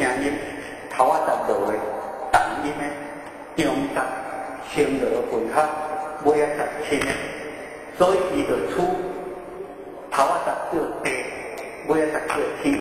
声音，头仔十落的重音的，中十升落分合，尾仔十轻的，所以伊就出头仔十叫低，尾仔十叫轻，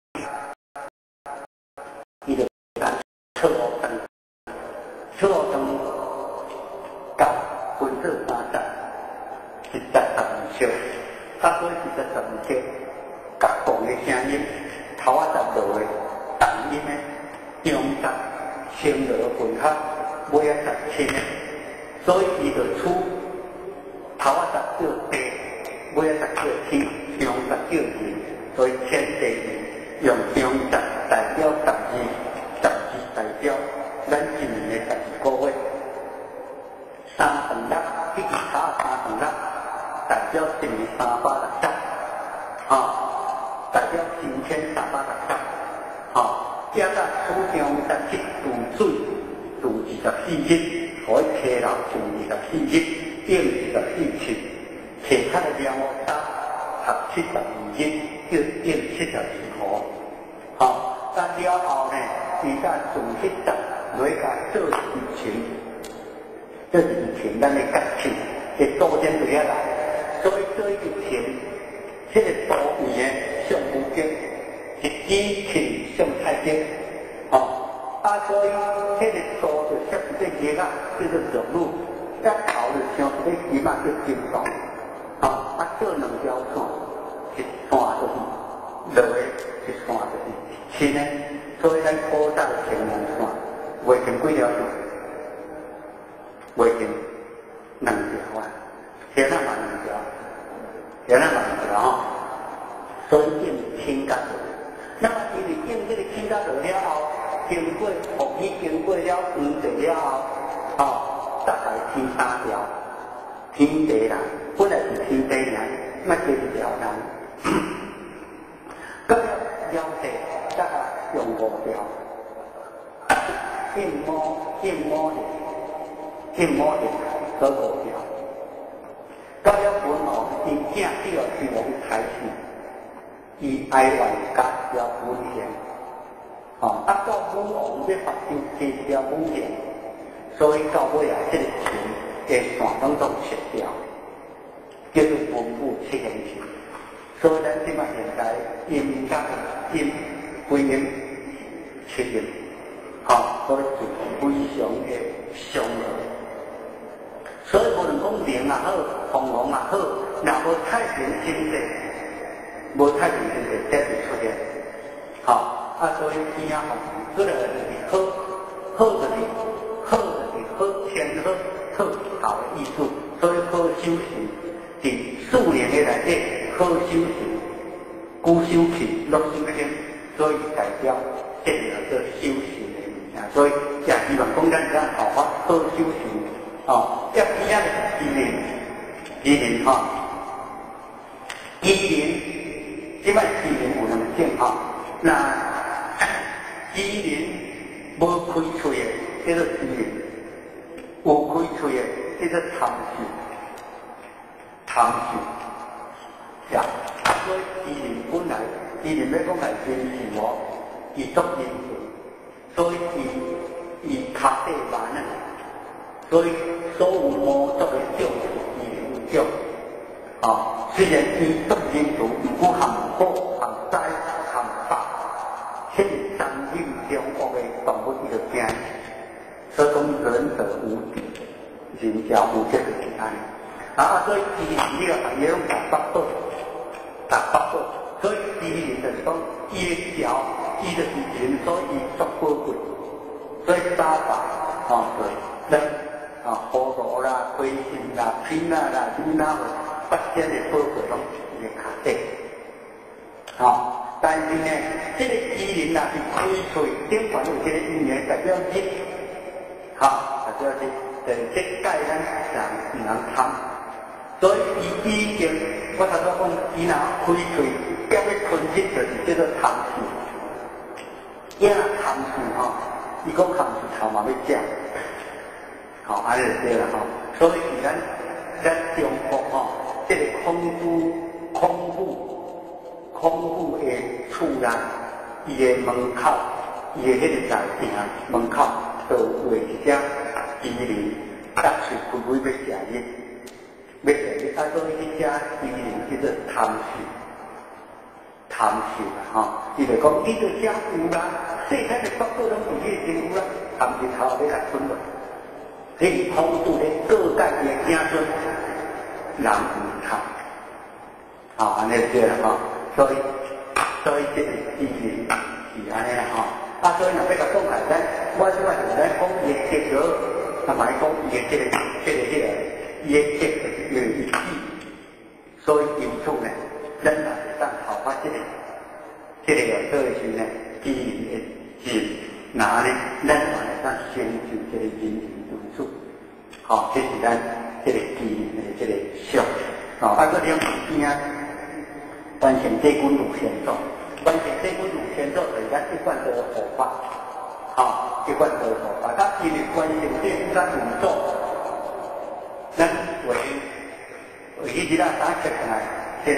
伊就讲错误声，错误声甲分做三十，一十12小，啊，所以一十12小，甲讲的声音，头仔十落的重音的，中十升落分合，尾仔十轻的，所以伊就出头仔十叫低，尾仔十叫轻，中十叫轻，所以天地用中十代表12代表咱一年的12个月，3乘6，这个差3乘6，代表一年360，代表1360，加到初中17度水，度24日，可以提留上24日，顶24次，其他的两个差合72日，叫顶72号，但了后呢，伊甲从迄搭来甲做事情，咱的感情会多点对下来，所以做事情，迄个多位的上武经，一支气上太经，所以迄个多就摄一个叶啊，叫做上路，一头就像一个金啊叫金洞，做两条线，一线就是落的，一线就是轻的，所以咱古早牵两线，袂牵几条线，袂牵两条啊，牵嘛两条，牵嘛两条所以用轻甲落。那么因为用这个轻甲落了后，经过风雨，经过了黄地了后，大概天3条，天地啦，本来是天地尔，乜叫一条人？咁了地大概用5条，阴魔的做5条。到了本王，伊正第二天我开始，伊爱玩甲了文献，到本王要发生这条文献，所以到尾啊，这个情嘅线拢都切掉，叫做文武7连情。所以咱即摆现在音甲音归音7音，所以是非常的相合。所以无论讲灵也好，凤凰也好，若无太平经济，无太平经济才会出现。所以天啊，这个就是好就是好天好好的意思。所以好修行，伫4年的内底，好修行，古修气，落修一点，所以代表这个做修行的物件。所以也希望讲咱这好法好修行。要边仔是麒麟，即摆麒麟有2种那麒麟无开喙的叫做麒麟，有开喙的叫做tham士，所以麒麟本来麒麟要讲来真是伊作因素，所以伊脚底慢啊。所以所有魔作的种是伊有种，虽然伊作因素，毋过含好、含灾、含法，迄个三阴中恶的动物伊就惊，所以讲仁者无敌，人家有这个平安。所以伊是这个行业拢打北斗，所以伊就是讲伊的条，伊就是人，所以伊足宝贵，所以3法，对，葫芦啦、灰心啦、拼啦、鱼啦，8仙的宝贵拢伊个脚底。但是呢，这个麒麟啊是开喙，顶悬有这个语言代表日，代表日，就是这界咱人唔能贪，所以伊已经，我头先讲，伊若开喙，要要吞日就是叫做贪事。因贪事伊讲贪事头嘛要食。安尼就对了所以咱中国这个孔府的厝内，伊的门口伊个迄个大厅门口就画一只机灵，搭出开会要食日，要食日，啊，所以迄只机灵叫做贪食，贪食啦吼，伊就讲你着食有啦，世间的国度拢有迄个真有啦，贪食头后要来吞落，迄帮助咧各界伊个子孙人唔贪，吼，安尼对啦吼，所以这个机灵是安尼啦吼。啊，所以若要甲讲下咱，我即摆就来讲伊个结果，啊，莫讲伊个伊个结有意思。所以因此呢，咱若会当效法即个做时呢，基因的是哪呢？咱就会当成就即个人人为主。好，这是咱即个基因的即个相。哦，啊，个两边啊，完成这滚路线走。完成这本路线做，就是咱一贯的护法，吼，一贯的护法。咱因为完成这咱运作，咱为迄日啊，打起来，这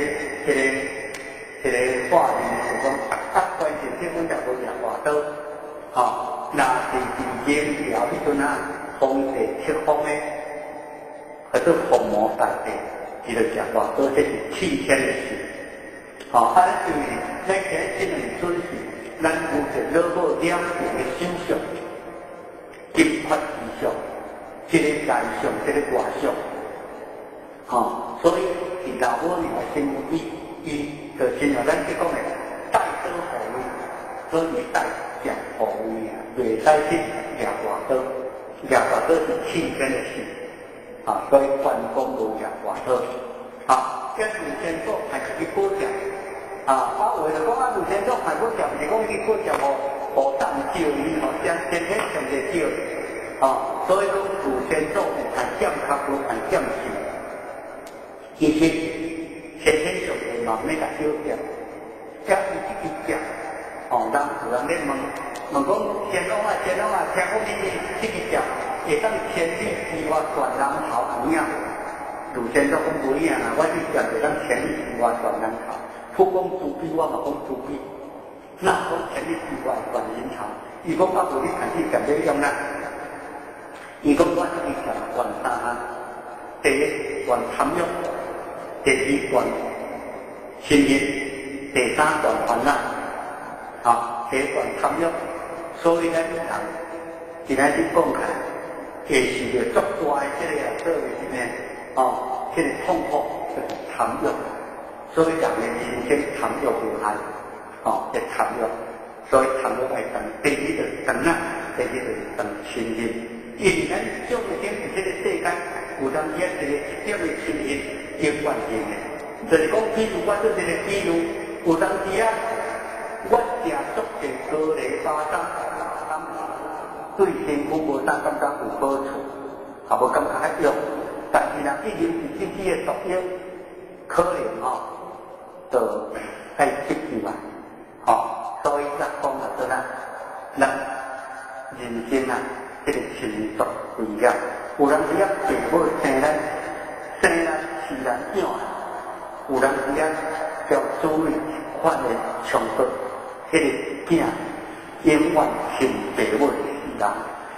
个话语就讲，啊，完成这本就无廿偌多，吼，那是已经了迄阵啊，风势七风的，或者风魔大地，伊就廿偌多，这是气天的事。哦，啊，因为咱今这两尊是咱有着老母两定的心相，金发之相，这个内相，这个外相，哦，所以是老母娘的身体，伊就是像咱去讲的带多护位，所以带讲护位啊，袂使去掠外多，掠外多是气天的事，啊，所以关公无掠外多，啊，跟祖先做还是一波讲。啊！为了讲啊，路线做排骨条，是讲去骨条互上少伊吼，将先天上个少，啊，所以讲路线做还减较无还减少，其实先天上个嘛免甲少减，加是这个减，哦，人有人咧问讲天龙啊，听讲你这个减会当千里之外传人头有影，路线做讲无影啊，我这减会当千里之外传人头。不讲自卑，我嘛讲自卑。那讲千里之外传人头，伊讲啊，无你看你感觉用啦。伊讲我自己想传三项：第一传贪欲，第二传心欲，第三传烦恼。好，第一传贪欲，所以咱人今仔日讲起来，也是个足大的这个社会里面，哦，这个痛苦就是贪欲。所以人的人生贪欲有害，哦，是贪欲，所以贪欲爱等，第二就是等啊，第二就是等亲人。因为咱种的点是这个世间，有当时一点的亲人有关系的，就是讲，比如我做一个比喻，有当时啊，我食足个高丽巴掌，对身躯无啥感觉有好处，也无感觉较用，但是呢，已经是自己的毒药，可能吼。就爱积极嘛，吼，所以咱讲啊，说呐，咱人生啊，这个成熟重要。有人时啊，父母生咱饲咱养啊；有人时啊，叫子女换来强夺，迄个囝永远亲父母是人。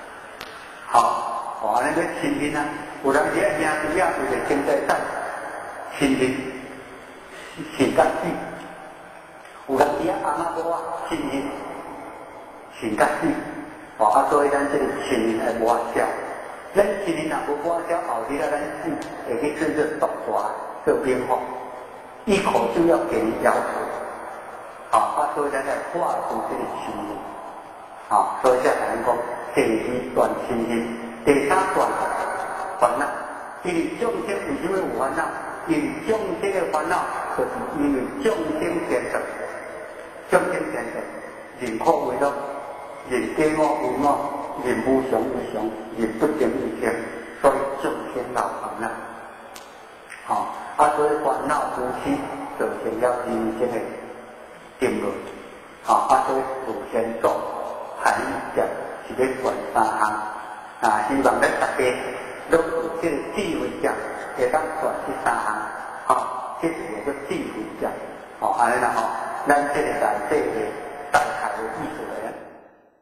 好，安尼个亲人啊，有人时啊，兄弟啊，为了经济上，亲人。是甲死，有人时啊阿妈母啊亲人是甲死，哦啊，所以咱这个亲人要抹消，咱亲人若无抹消，后日啊咱死会去做毒蛇做变化，一口就要给人咬死，啊，所以咱要化除这个亲人，啊，所以才咱讲第二段亲人，第三段烦恼，因为众生为什么有烦恼？因为众生的烦恼，就是因为众生见识，众生见识，人苦为乐，人饥饿为饿，人无常为常，人不正为正，所以众生闹烦恼。好，所以烦恼夫妻造成了人生的定论。好，所以有先做含义是要传三项，希望咱大家都有这个智慧者。会当传这三项，这是个智慧者，安尼啦咱这个内底的大概的意思来。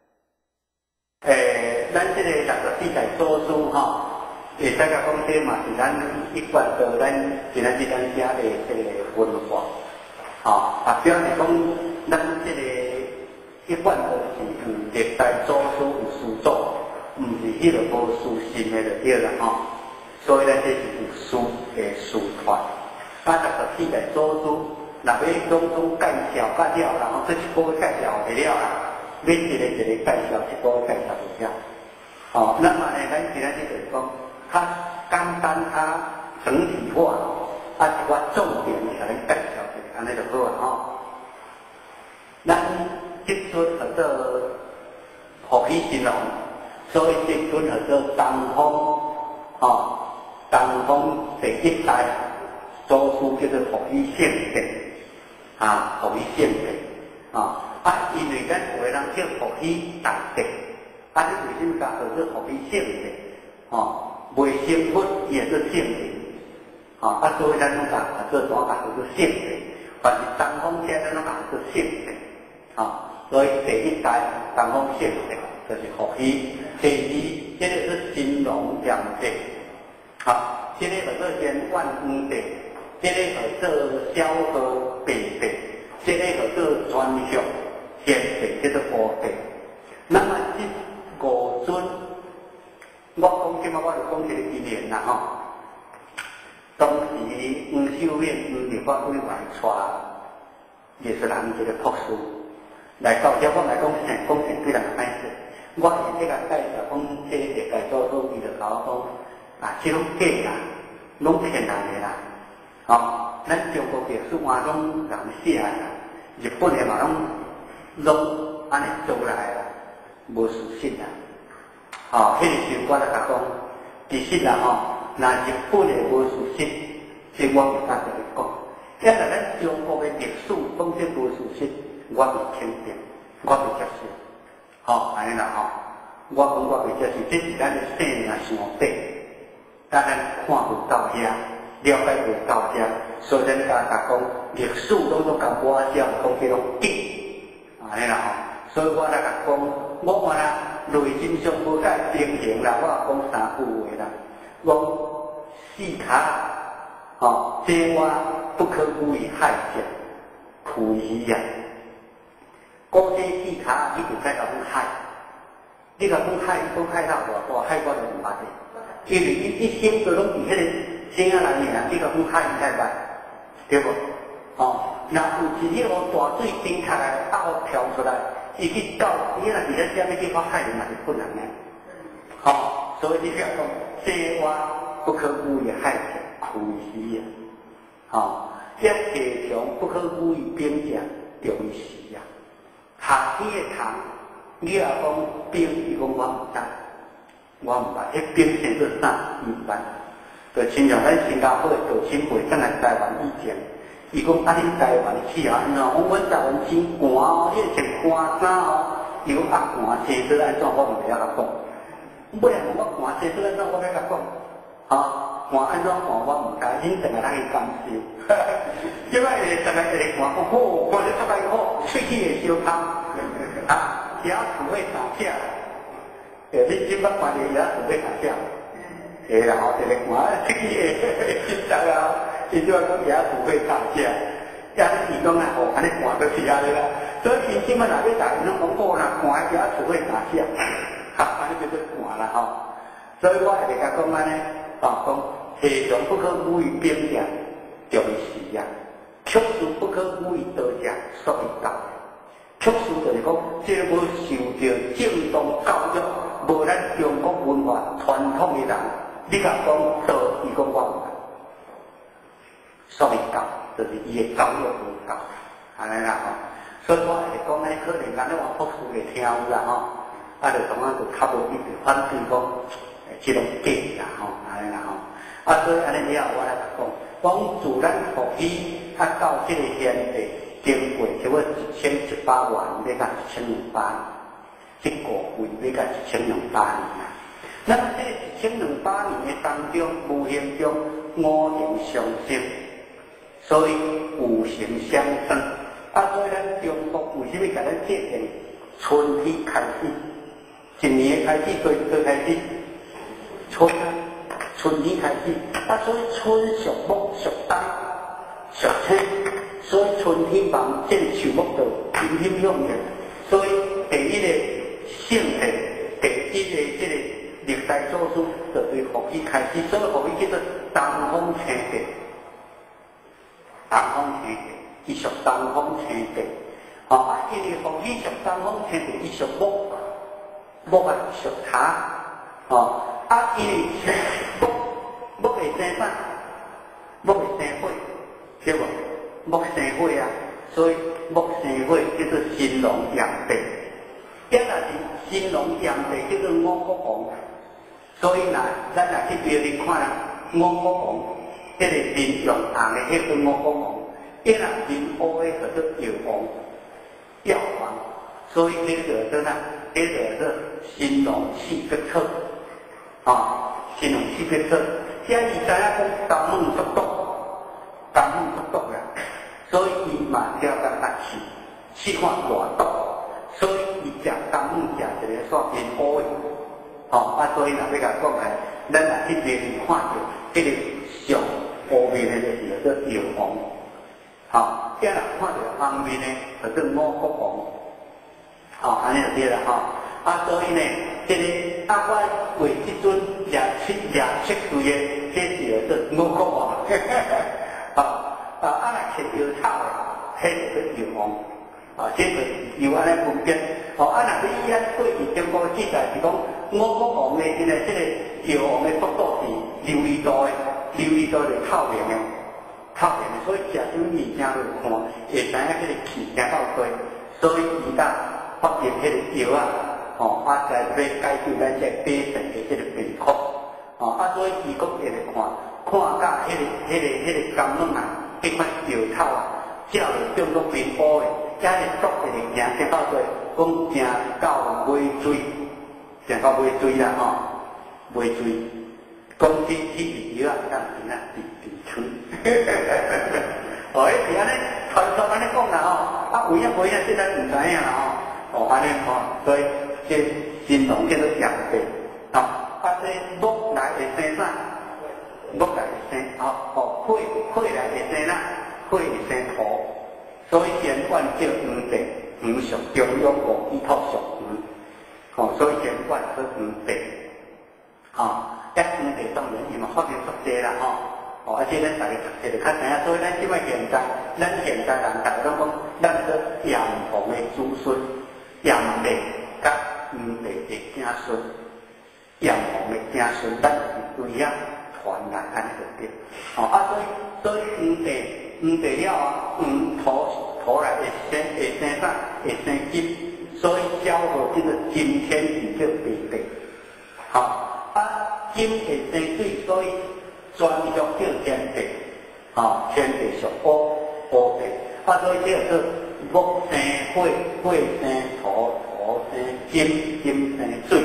会使甲讲这嘛是咱一贯的咱今仔日咱遮的这个文化，啊，比方来讲，咱这个一贯的是历代祖师有师祖，毋是迄个无师信的就对啦吼。所以呢，这是有师的师传。啊，14代祖师，若要种介绍甲了，然后这一个介绍会了啦，要一个介绍，一个介绍会了。哦，那么呢，咱今仔日就是讲，较简单、较整体化，啊，一寡重点甲咱介绍一下，安尼就好啊吼。咱即阵叫做福喜兴隆，所以即阵叫做东方，哦，东方第一代祖师叫做福喜圣德，啊，福喜圣德，啊，因为咱有个人叫福喜大德。你为什么讲叫做福喜圣德？未成佛也是圣德，所以咱拢讲做怎讲叫做圣德，凡是东方遮咱拢讲做圣德，所以第一代东方圣德就是福喜，第二这个是金龙两德，这个叫做天万五德，这个叫做小和八德，这个叫做专属贤德，叫做五德。那么五尊，我讲即马我就讲一个经验啦吼。当时黄秀敏立法委员带艺术人一个博士来到遮，我来讲非常歹势。我现在甲介绍讲，这个历代祖师，伊就甲我讲，这种假啦，拢骗人的啦。咱中国历史话拢人写啦，日本的嘛拢安尼做来啦。无事实啦，迄个时我就甲讲，其实啦若日本的无事实，这我袂当跟你讲。因为咱中国的历史讲这无事实，我袂肯定，我袂接受。安尼啦我讲我袂接受，这是咱的生命上底，但咱看不到遐，了解不到遐，所以咱甲讲历史拢甲我讲叫做假，安尼啦所以我来甲讲，我话啦，内心上无甲平衡啦，我讲3句话啦。我四卡，这我不可故意害者，苦于呀。古这四卡，你就该甲我害，你甲我害，我害到我害我就唔捌的，因为你一生都拢伫迄个生啊内面，你甲我害太捌，对不？若有一日大水冰开来，互飘出来。伊去到，伊若伫咧遮要去发害人，嘛是困难的。所以你不要讲，这话不可故意害者，苦于死啊！一地上不可故意兵者，重于死啊！下天的虫，你若讲兵，伊讲我唔知，我唔捌，迄兵先做啥？唔捌。就亲像咱新加坡的赵青培上来台湾以前。伊讲恁台湾气候安怎？我阮台湾真寒你穿寒衫伊讲寒生出安怎？我唔晓甲讲。尾啊，我寒生出安怎？我要甲讲。寒安怎寒？我唔知，恁定下咱去感受。即摆定下一个寒，好，看得出来好，喙齿会烧汤。牙齿会打架。你即摆看着牙齿会打架？会啦，一个寒，喙齿会紧张啊。伊就讲牙齿会打架，牙齿讲啊，安尼寒就是安尼啦。所以伊即摆若要打，伊拢讲好啦，寒牙齿会打架，安尼叫做寒啦所以我会甲讲安尼，讲地上不可无以兵者，重于死啊；曲事不可无以得者，属于道。曲事就是讲，这无受到正当教育，无咱中国文化传统的人，你甲讲道，伊讲我唔。所以教就是伊的教育无够，安尼啦所以我会讲咧，可能咱咧话博士会听有啦就同就较无一直反对讲，即种假啦安尼啦所以安尼了，我来讲自咱福喜到即个现地，经过差不多1100万，要到1200年，即个位要到1200年。那么这个1200年的当中，无形中五行相生。所以五行相生，所以咱中国为什么甲咱界定春天开始，一年开始对开始春春天开始，所以春属木，属冬，属青，所以春天忙见树木道，天天用嘅。所以第一个性质，第一个这个历代祖师就对福气开始，所以福气叫做东风青地，东风青地，伊属东风青地。因为福气属东风青地，伊属木，木啊属茶，因为木会生啥？木会生火，对无？木生火啊，所以木生火叫做兴隆养地。一若是兴隆养地叫做五谷王，所以咱若去庙里看五谷王，迄个面用红的迄个五谷王，一若面乌的叫做药王，药王。所以这个叫啥？这个是兴隆四个册，兴隆四个册。现在伊知影讲东门独啦，所以伊嘛叫甲达去看大毒，所以伊食东门食一个煞面乌的，所以若要甲讲来，咱若去庙里看到迄个上乌面的就是叫做药王，今日看到红面的叫做五谷王，安尼就对啦，所以呢，这个我为即阵廿七岁的，这是叫做五谷王，若吃药草的，迄个叫药王，这个有安尼分别，若你以过去中国记载是讲五谷王的这个药王的速度是琉璃度是透明的，所以食什么物件落看，会知影迄个气行到多，所以伊甲发现迄个药在要解决咱这百姓的这个病苦，所以伊讲会来看到迄个甘软啊，迄款药草啊，照着中国面乌的，遮个毒的物件行到多，讲行到尾椎啦，尾椎，讲这药啊，敢是呐直吹，迄是安尼传说安尼讲啦，有影无影，这咱唔知影啦，安尼所以这兴隆叫做养地，这木来会生啥？木来会生火来会生啦，火会生土，所以玄关叫黄地，黄属中庸无依托属黄，所以玄关是黄地，黄地当然伊嘛发展足济啦，而且咱大家读册就较知影，所以咱即摆现在人大家拢讲，咱是炎黄的子孙，炎地甲黄地的子孙，炎黄的子孙，咱是对啊传来安尼就对。所以黄地了土来会生啥？会生金，所以交合这个金天地叫地地。金会生水，所以专属叫天地。天地属乌地，所以这个是木生火，火生土，土生金，金生水，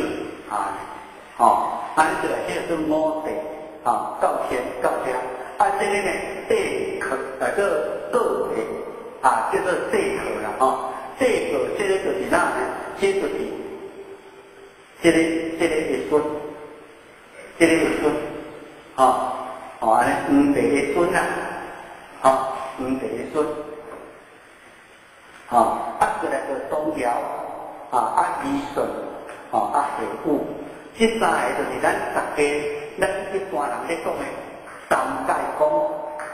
安尼就来这个是五地，到天，这个呢地壳叫地，叫做地壳啦，地壳这个就是哪呢？这就是这个会孙，安尼黄地的孙啊，黄地的孙，过来就东尧，虞舜，谢武，这三个就是咱大家，咱一般人咧讲的三界公，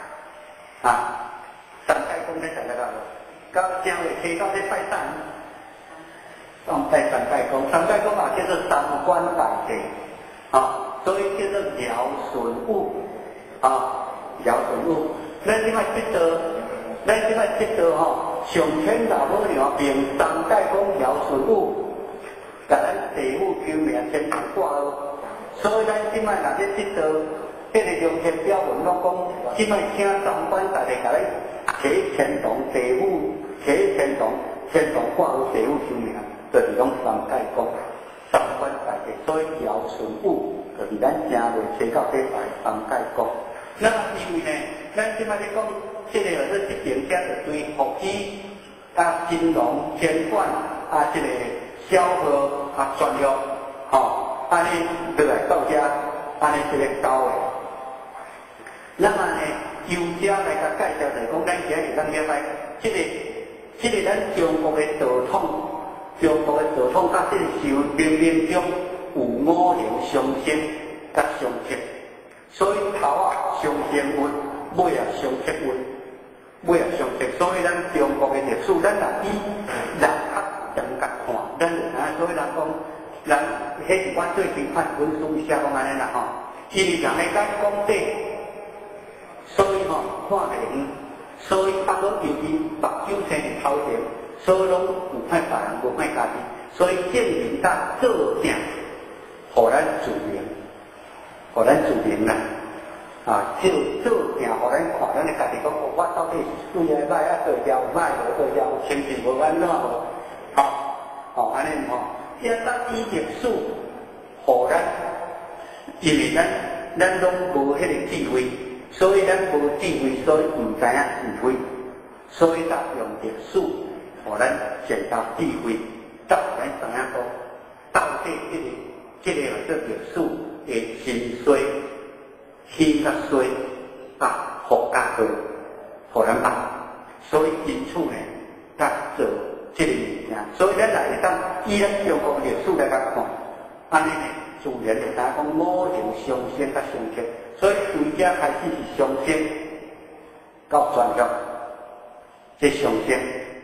三界公咧大家到正月初九咧拜山，拜三界公也叫做三官大帝，所以叫做尧舜禹，尧舜禹。咱即摆这道上天老母娘凭三界公尧舜禹，甲咱地府救命天堂挂号。所以咱即摆若咧这道，迄个用天表文拢讲，即摆请三官大帝甲咱起天堂地府，起天堂挂号地府救命，就是讲三界公。三官大帝，所以尧舜禹就是咱正月初九礼拜三界公。那因为呢，咱即摆咧讲，这个就是一边遮就对福气金融、监管这个消耗传入，安尼就来到遮， 安尼一个高的。那么呢，由者来甲介绍就是讲，咱今日咱了解这个咱中国的道统，中国的道统甲这个受冥冥中有五行相生甲相克，所以头啊相生运，尾啊相克运，尾啊相克，所以咱中国的历史，咱若以人较长甲看，咱所以人讲，人迄是我最近看文书写讲安尼啦吼，因为人咧讲讲这。所以看袂远，所以啊，搁尤其目睭生伫头前，所以拢有歹别人，无歹家己，所以证明甲做正，互咱自明，互咱自明啦。啊，做正，互咱看，咱家己讲，我到底是对个歹啊，对调歹无对调，心情无安怎无？好，安尼吼，一当以历史，互咱，因为咱拢无迄个智慧。所以咱无智慧，所以唔知影是非，所以咱用历史，互咱建构智慧，到咱知影讲，到底这个做历史的兴衰、兴甲衰啊，福甲祸，互咱办。所以因此呢，咱做这个物件，所以咱来当以咱中国历史来甲看，安尼呢，自然就知讲五行相生甲相克。所以从遮开始是上升，到转向，这上升。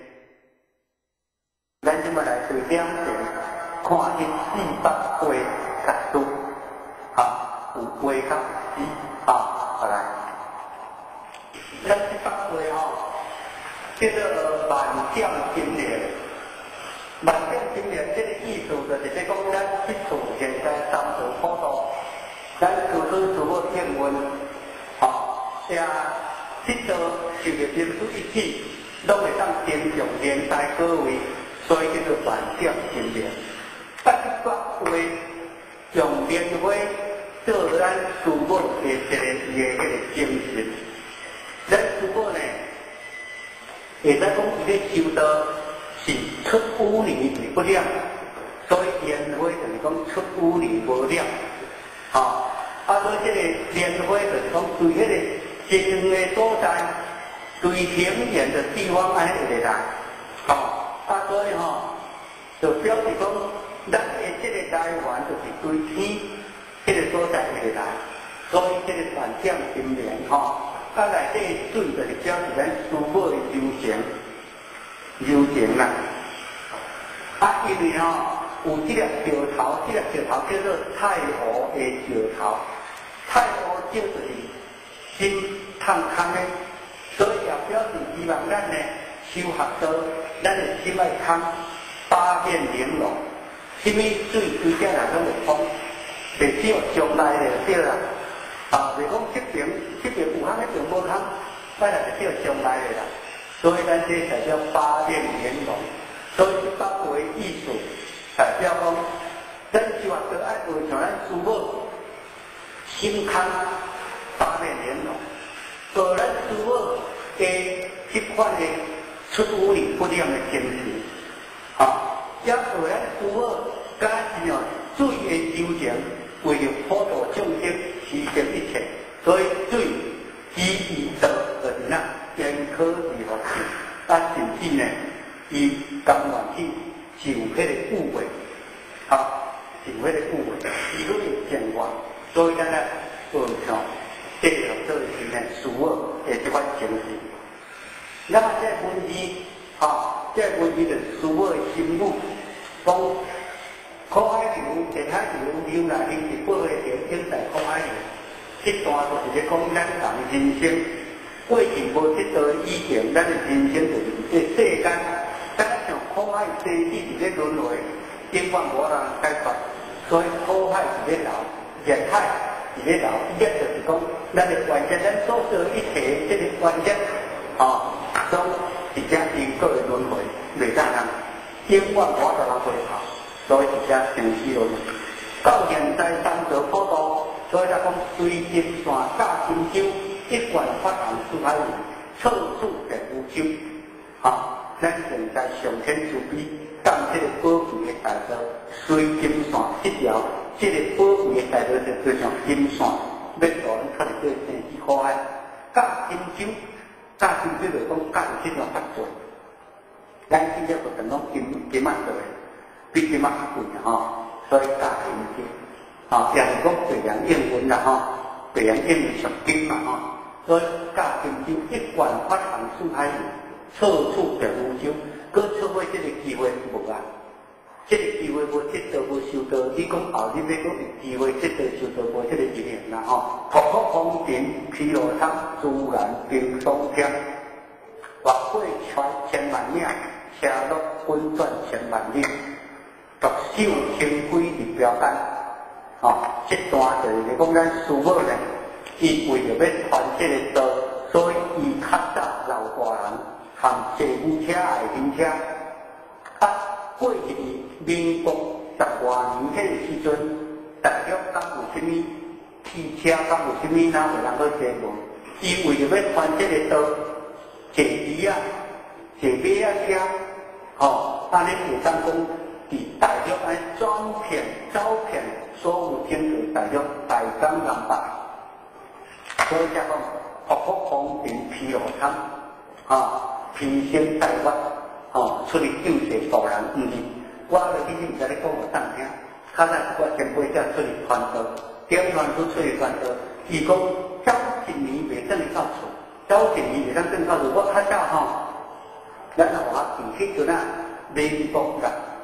咱今物来对两点，看这400回角度，有回角字，来。咱400回叫做万象金莲。万象金莲这个意思就是讲咱这次现在三条坡道。咱自尊自我天文，也这个受着民主一体，拢会当尊重年代各位，所以叫做万象金莲。啊，这个话用莲花做咱自我的一个迄个精神。咱自我呢，会使讲伊咧修道是出污泥而不染，所以莲花就是讲出污泥无染。所以这个莲花就是讲对迄个静的所在，对平原的地方安尼会来，所以就表示讲，咱的这个来源就是对天迄个所在会来，所以这个万象金莲内底水就是表示咱思维的柔情啦，因为有这个石头，这个石头叫做太湖的石头。太湖石就是心痛空的，所以也表示希望咱呢修学道，咱的心爱空，八面玲珑，什么水对遮人拢会通，袂少上来的就对啦。袂讲这边有空，那边无空，咱就少上来的啦。所以咱这才叫八面玲珑。所以这8个意思代表讲，咱修学道爱为像咱师母。心空八面玲珑，做咱师母的这款的出污泥不染的精神，也做咱师母加是水的柔情，为了普度众生，牺牲一切，所以水之于道就是那健康而福气，甚至呢，伊甘愿去受迄个污秽，受迄个污秽，伊可以健康。所以咱咧，像这个做的是呢，师父的这款精神。那么这文字，这文字就是师父的心母，讲苦海流，地海流，流来流去，八个流应在苦海流。这段就是咧讲咱人人生，过去无这道以前，咱的人生就是这世间，咱像苦海地一直咧轮回，永远无人解决，所以苦海是咧流。热海是咧流，热就是讲，咱的原则，咱所做一切，这个原则，都是只因果的轮回，袂当人永远无法度人回头，所以是只生死轮回。到现在三条坡道，所以才讲随金线架金舟，一贯发行出海运，处处在乌州。咱现在上天慈悲，当这个宝贵的大道，随金线一条。 这个保卫的代表就像金线，要大人较是做生意好啊。教金州，教金州就讲教这种法做，咱现在就讲金仔做的，比金仔较贵吼，所以教金州，吼也是讲培养英文啦吼，培养英文属金嘛吼，所以教金州一贯发行四海游，处处着无收，搁出买这个机会无啊。这个机会无得到无收到，你讲后日要讲有机会得到收到无这个一年啦吼。突破风尘披罗汤，自然冰霜天，或过传千万领，车落滚转千万里，独守清规立标杆。这段就是讲咱师母呢，伊为着要传这个道，所以伊较早老大人，含坐牛车爱行车。过去民国10多年迄个时阵，大约敢有啥物汽车，敢有啥物哪有人去坐无？伊为着要传这个道，坐鱼啊，坐马啊车，安尼就当讲伫大约安招骗所有整个大约大江南北，所以才讲突破风尘披罗汤，披星戴月。出去救世渡人，毋是，我著去你毋知你讲互当听。较早我前辈才出去传道，点传书出去传道，伊讲走一年袂当到厝，走一年袂当到厝。我较早咱学校伫迄阵啊，民国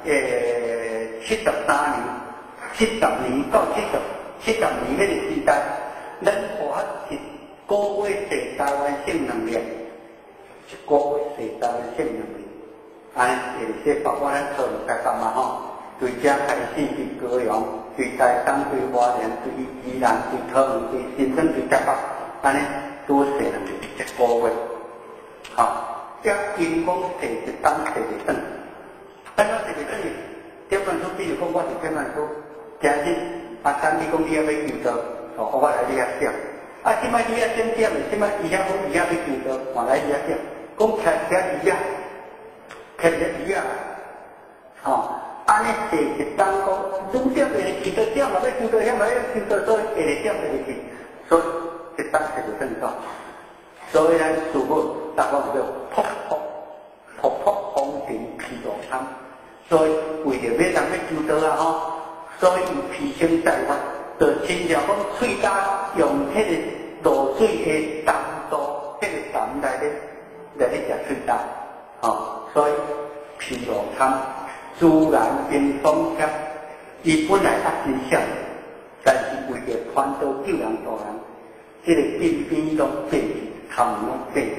73年、70年到70年迄个时代，咱学校是个月坐台湾省2年，一个月坐台湾省2年。安尼这包括咱讨论台干嘛吼？对遮开始对高雄、对台东、对花莲、对宜兰、对桃园、对新庄、对台北，安尼多坐2年一个月。这因讲坐一冬坐袂转，咱要坐袂转，点传书，比如讲我是点传书，今日等你讲你要求道，我来你遐点。即摆你遐点点的，即摆伊遐讲伊遐要求道，我来你遐点，讲徛伊遐。开只鱼啊，安尼坐一冬讲，总点会去到点，嘛要去到遐，嘛要去到所以下个点会去，所以一冬坐就正爽。所以咱师母逐个叫突破风尘披罗汤，所以为着要人要求道啊所以披星戴月，就亲像讲喙焦用迄个露水的淡度，迄个淡来咧食喙焦。所以披罗汤自然冰霜贴，伊本来真少，但是为着传道救人助人，这个边拢变，头拢变，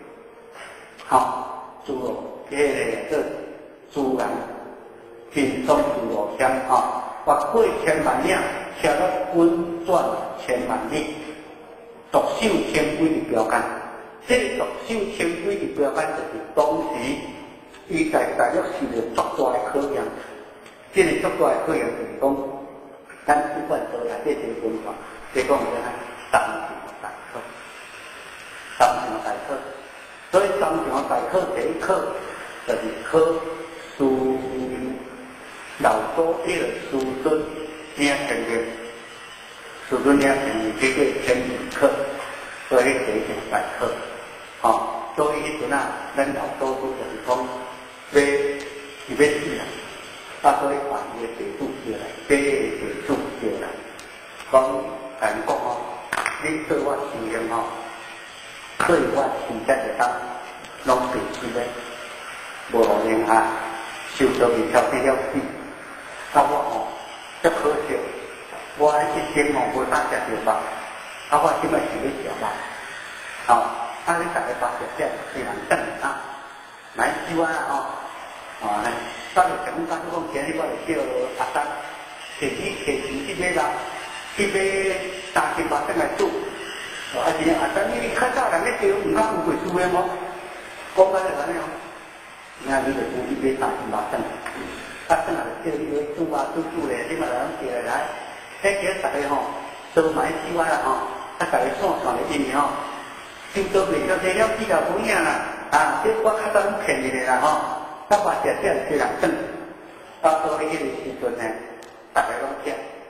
自罗这个自然冰霜自罗香或过千万领，车落滚转千万里，独守清规的标杆。这个独守清规的标杆就是当时伊在大约受到足大的考验。这个足大的考验就是讲，咱一般做来这些文化，即讲啥？三场大课，三场大课。所以三场大课第一课就是考师老祖迄个师尊领成的，师尊领成的这个天理课，所以第一场大课。所以迄阵啊，咱老祖祖就是讲，要死啦，所以把伊个地主叫来，把伊个地主叫来，讲咱讲你做我修行对我现在就当拢必须咧，无能受到伊挑剔了死，我足可惜，我一生无啥食着肉，我即摆是要食肉，你大家发现这是人正来收啊咱就讲今日我就叫阿三，摕钱去买啦，去买3斤8升来煮。阿三你较早人咧叫，毋敢有过输的么？讲解就安尼你就先去买3斤8升，算了叫你去煮煮咧，你嘛人叫来，迄大家做买收啦大家算咧因就做袂到这了几条不影啦，这我较早骗你的啦咱把食这人转，到迄个时阵呢，大家拢食，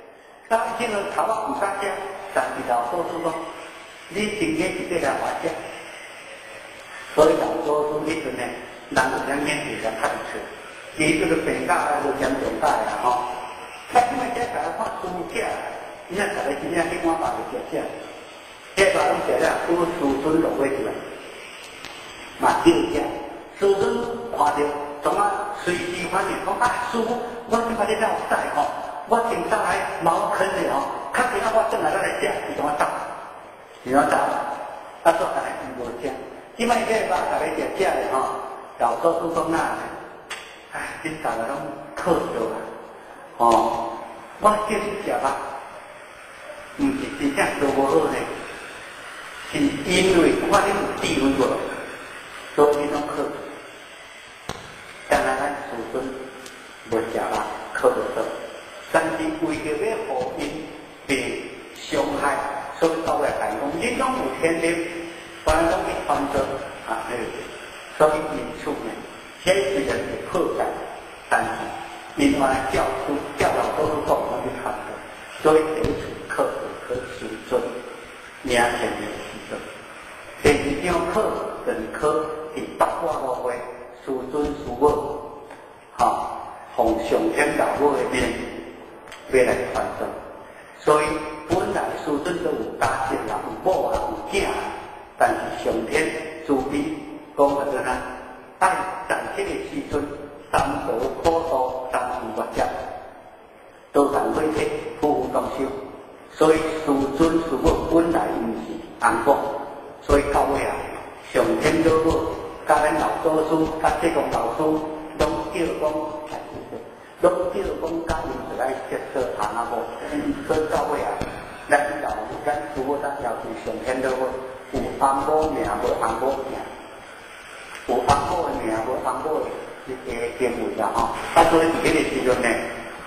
当今日头啊唔敢食，但是老祖师讲，你今天是对来我食，所以老祖师迄阵呢，人有两面是人看出，伊这个评价就讲重大啦吼。他因为这个看书价，你看大家今天去我把它写下，这个拢写了，都师尊落位出来，嘛就这样，师尊看到。怎么随机反应？讲啊，师傅，我即摆咧绕赛吼，我先走来茅坑里吼，较其他我转来再来食，是怎么走？是怎么走？啊，说来伊无食，即摆这把大家食食咧吼，老祖师讲哪？唉，恁大家拢靠着啦，哦，我就是食吧，毋是真正做无好呢，是因为我恁有智慧无，所以拢靠。当然，咱师尊无食啦，靠得到。但是为着要互因被伤害，所以到来讲，恁拢有天力，不然拢去传承啊，所以因此呢，这虽然是破绽，但是因为教导都是讲我去传承，所以因此靠得可师尊，名前的师尊。第二张课，人科是885岁。师尊师母，奉上天老母的面，要来传承。所以本来师尊都有家室啦，有某啊，有囝，但是上天慈悲，讲个怎啊？爱在这个时阵，三德普渡，三世月接，都常会体夫妇同修。所以师尊师母本来毋是红果，所以到尾啊，上天老母。甲咱老祖师、甲这个老师，拢叫讲，拢叫讲，甲因出来接受谈啊无，所以到尾啊，咱师父咱要是上天都有红母命，无红母命，有红母的命，无红母的经纬啦吼。啊，所以伫迄个时阵呢，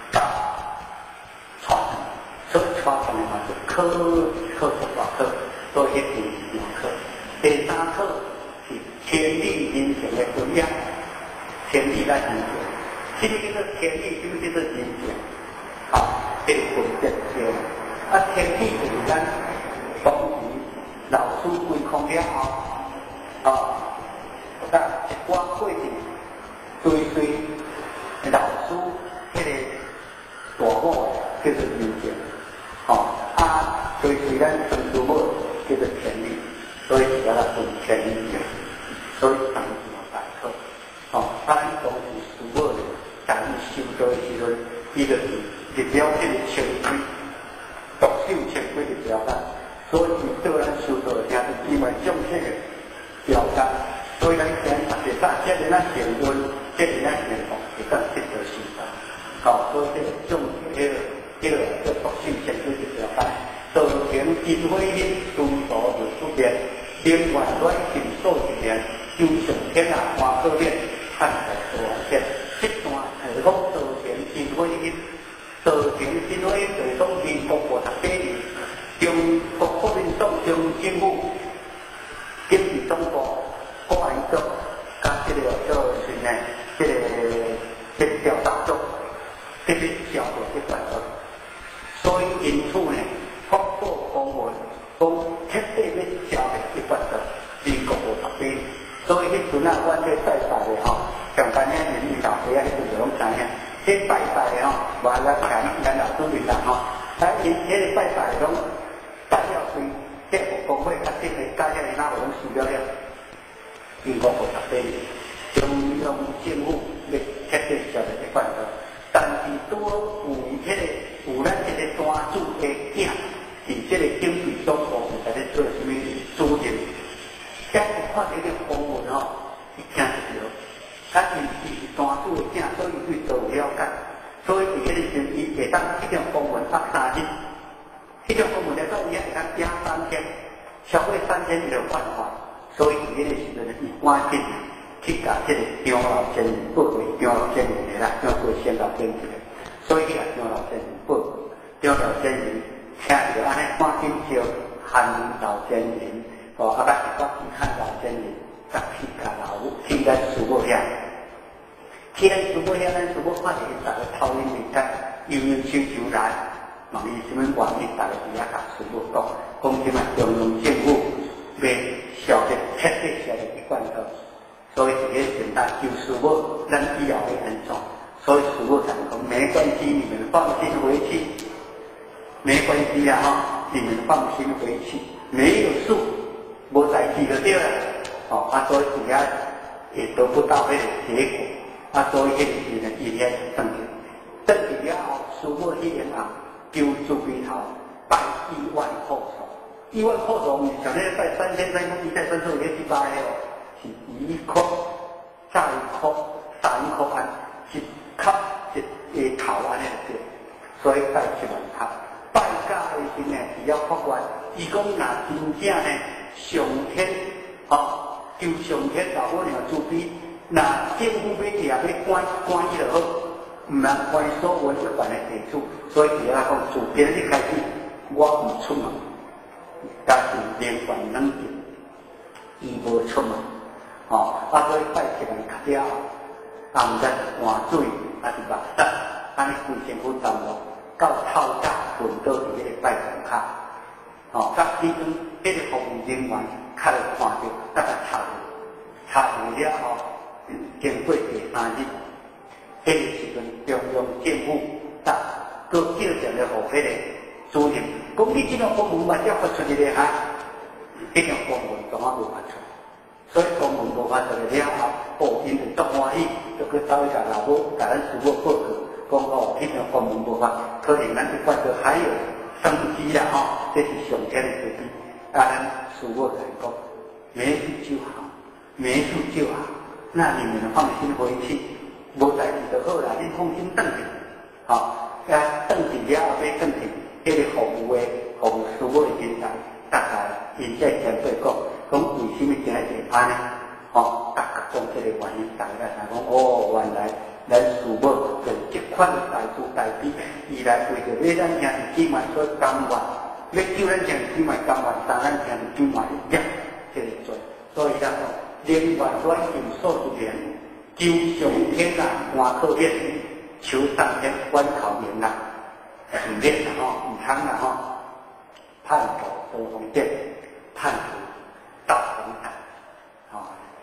传，所以传什么嘛？就课出大课，所以第2课，第3课。天地人性的不一样，天地来人性，什么叫做天地？什么叫做人性？这个分别些。啊，天地就是咱当时老师规空了后，但一关过去，随老师迄个大母叫做人性，随咱孙师母叫做天地，所以叫它分天地。所以当时大课，当然当时师母的，但伊修道的时阵，伊就是入了这个潜规，独修潜规的标杆，所以对咱修道的兄弟姊妹种这个标杆，所以咱先学习啥，这是咱成论，这是咱成功，是咱值得欣赏。所以这个种这个独修潜规的标杆，道行智慧力，诸道有不变，灵源软性受体验。就上天啊，花可练，看在所见。这段是讲道行智慧因，道行智慧因就是讲民国58年，中国国民党中央政府经济总部国安局甲这个就是呢，这个调查组，这个小的这个所以因此呢，发布公文，讲彻底要消灭这个民国58年。所以迄阵啊，阮这拜拜的吼，上班遐年龄大岁啊，迄阵就拢知影。这拜拜的吼，完了前咱老师领导吼，因迄个拜拜拢拜了对政府工会甲这个家遐个哪有拢输了了。民国58年，中央政府要彻底消灭这犯罪，但是拄有咱这个单子的囝，是这个经济总部在咧做什么主任？假有看到这个公文吼，伊听得着。但是伊是单子的囝，所以对道了解。所以伫迄个时，伊会当迄种公文拍3日，迄种公文了到伊会当压3天，超过3天伊就犯法。所以伫迄个时阵，伊赶紧去甲这个张老先生报回张老先生的啦，张过先老先生的。所以去甲张老先生报，张老先生听着安尼赶紧叫韩老先生。啊，咱是我去看老先生，甲去甲老母，去咱师母遐，去咱师母遐，咱师母看见大家头晕面干，忧忧愁愁来， 问伊什么原因，大家伫遐甲师傅讲，讲即卖中央政府要消灭彻底消灭一贯道，所以伫个现在救师傅，咱以后要安怎？所以师傅讲没关系，你们放心回去，没关系啊哈，你们放心回去，没有事，无代志就对了。哦，啊，所以伫遐也得不到迄个结果，啊，所以迄个时呢，伊遐等去，等去了后，师傅迄个啊，救猪鼻头拜1万块数，1万块数，唔像咧拜3300块，伊再算数也是拜哦，是1块、再块、3块安，一磕一个头安尼就对，所以拜1万块。拜假的时呢，只要法官，伊讲若真正呢上天，哦。就上天老母娘主逼，那政府要也要管伊就好，唔能管所有一般的地主，所以伊拉讲自今日开始，我唔出门，但是连管能力，伊无出门，哦，啊所以拜1万卡了，红日换水，还是目屎，安尼规身躯淡落，到透早轮到伫迄个拜神卡，哦，甲其中迄个服务人员。较来看到，甲甲查完了后，经过第3日，迄个时阵中央政府答，佫叫上来互迄个主任，讲你即种公文嘛，才发出去咧哈，迄种公文怎啊无发出？所以公文无发出来了后，哦，因就足欢喜，就去找一下老母，甲咱师傅报告，讲哦，迄种公文无发，可能咱一贯都还有生机啦吼，这是上天的慈悲。当然，师傅来讲，没事就好，没事就好。那你们放心回去，无代志就好啦。你放心等去，好，等去了后要等去，迄个服务师傅的人才，大概因在前辈讲，为什么今日会安呢？哦，大家讲这个原因，大家才讲哦，原来咱师傅就这款代志代志，伊来为着要咱兄弟姊妹所甘愿。要救咱兄弟姊妹甘愿，但咱兄弟姊妹一样，这个做，所以咱讲，宁愿软硬受之年，求上天啊，换考验，求上天管考验啦，唔练啦吼，唔通啦吼，叛徒多风剑，叛徒到红毯，吼。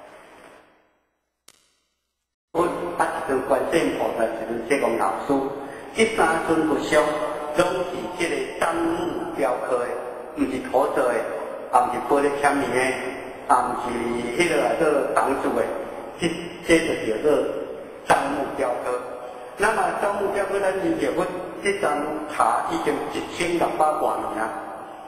我一阵观世音菩萨，一阵释光老师，这3尊佛像。拢是这个樟木雕刻的，唔是土做的，也唔是玻璃签名的，也唔是迄个做房子的，这就叫做樟木雕刻。那么樟木雕刻咱认结婚，这张茶已经1600万年啊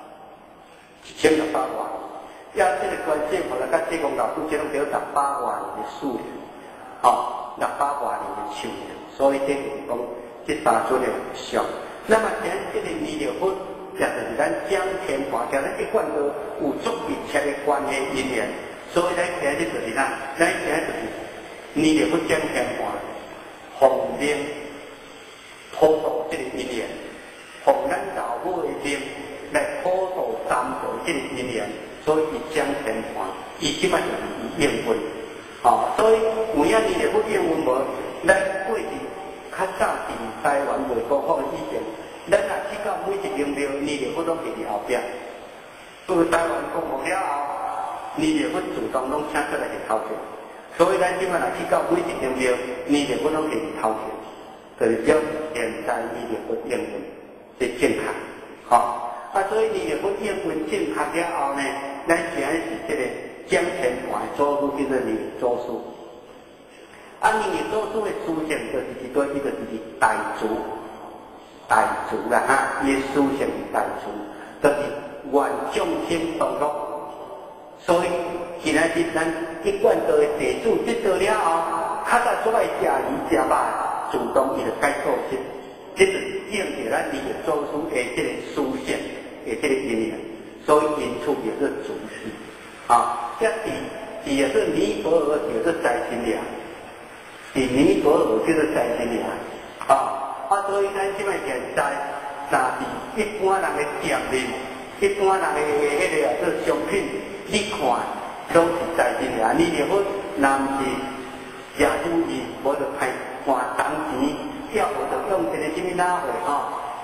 ，1600万。要这个观世菩萨甲释光老师，这种叫18万年的数量，哦，18万年的寿命，所以这就是讲这3尊的像。那么像这个弥勒佛，也就是咱江天华教，咱一贯都有足密切的关系因缘，所以咱今日就是咱今日就是弥勒佛江天华，弘令普渡这个因缘，弘咱老母的令来普渡三界这个因缘，所以伊江天华，伊即摆就是应运，所以有影弥勒佛应运无，咱过去。较早伫台湾未国放以前，咱若去到每一间庙，弥勒佛拢伫后壁。到台湾国放了后，弥勒佛自动拢请出来伫头前。所以咱即摆若去到每一间庙，弥勒佛拢伫头前，就是表现在弥勒佛应运是正确，所以弥勒佛应运正确了后呢，咱现在是这个江天华祖师叫做弥勒祖师。弥勒祖师的出现就是一个大族啦哈，伊的出现是大族，就是愿众生同乐。所以现在是咱一贯道的地主得到了后，较早出来食鱼食肉，自动伊就改做事，这就是应着咱弥勒祖师的这个出现的这个因缘，所以因此也是主事。这也是弥陀尔，也是在心了。是弥陀尔就是在心了，所以咱即摆现在，若是一般人的店面，一般人的迄个做商品，你看拢是在心了。你若要若毋是业主意，无就歹看铜钱，要无就用一个什么哪货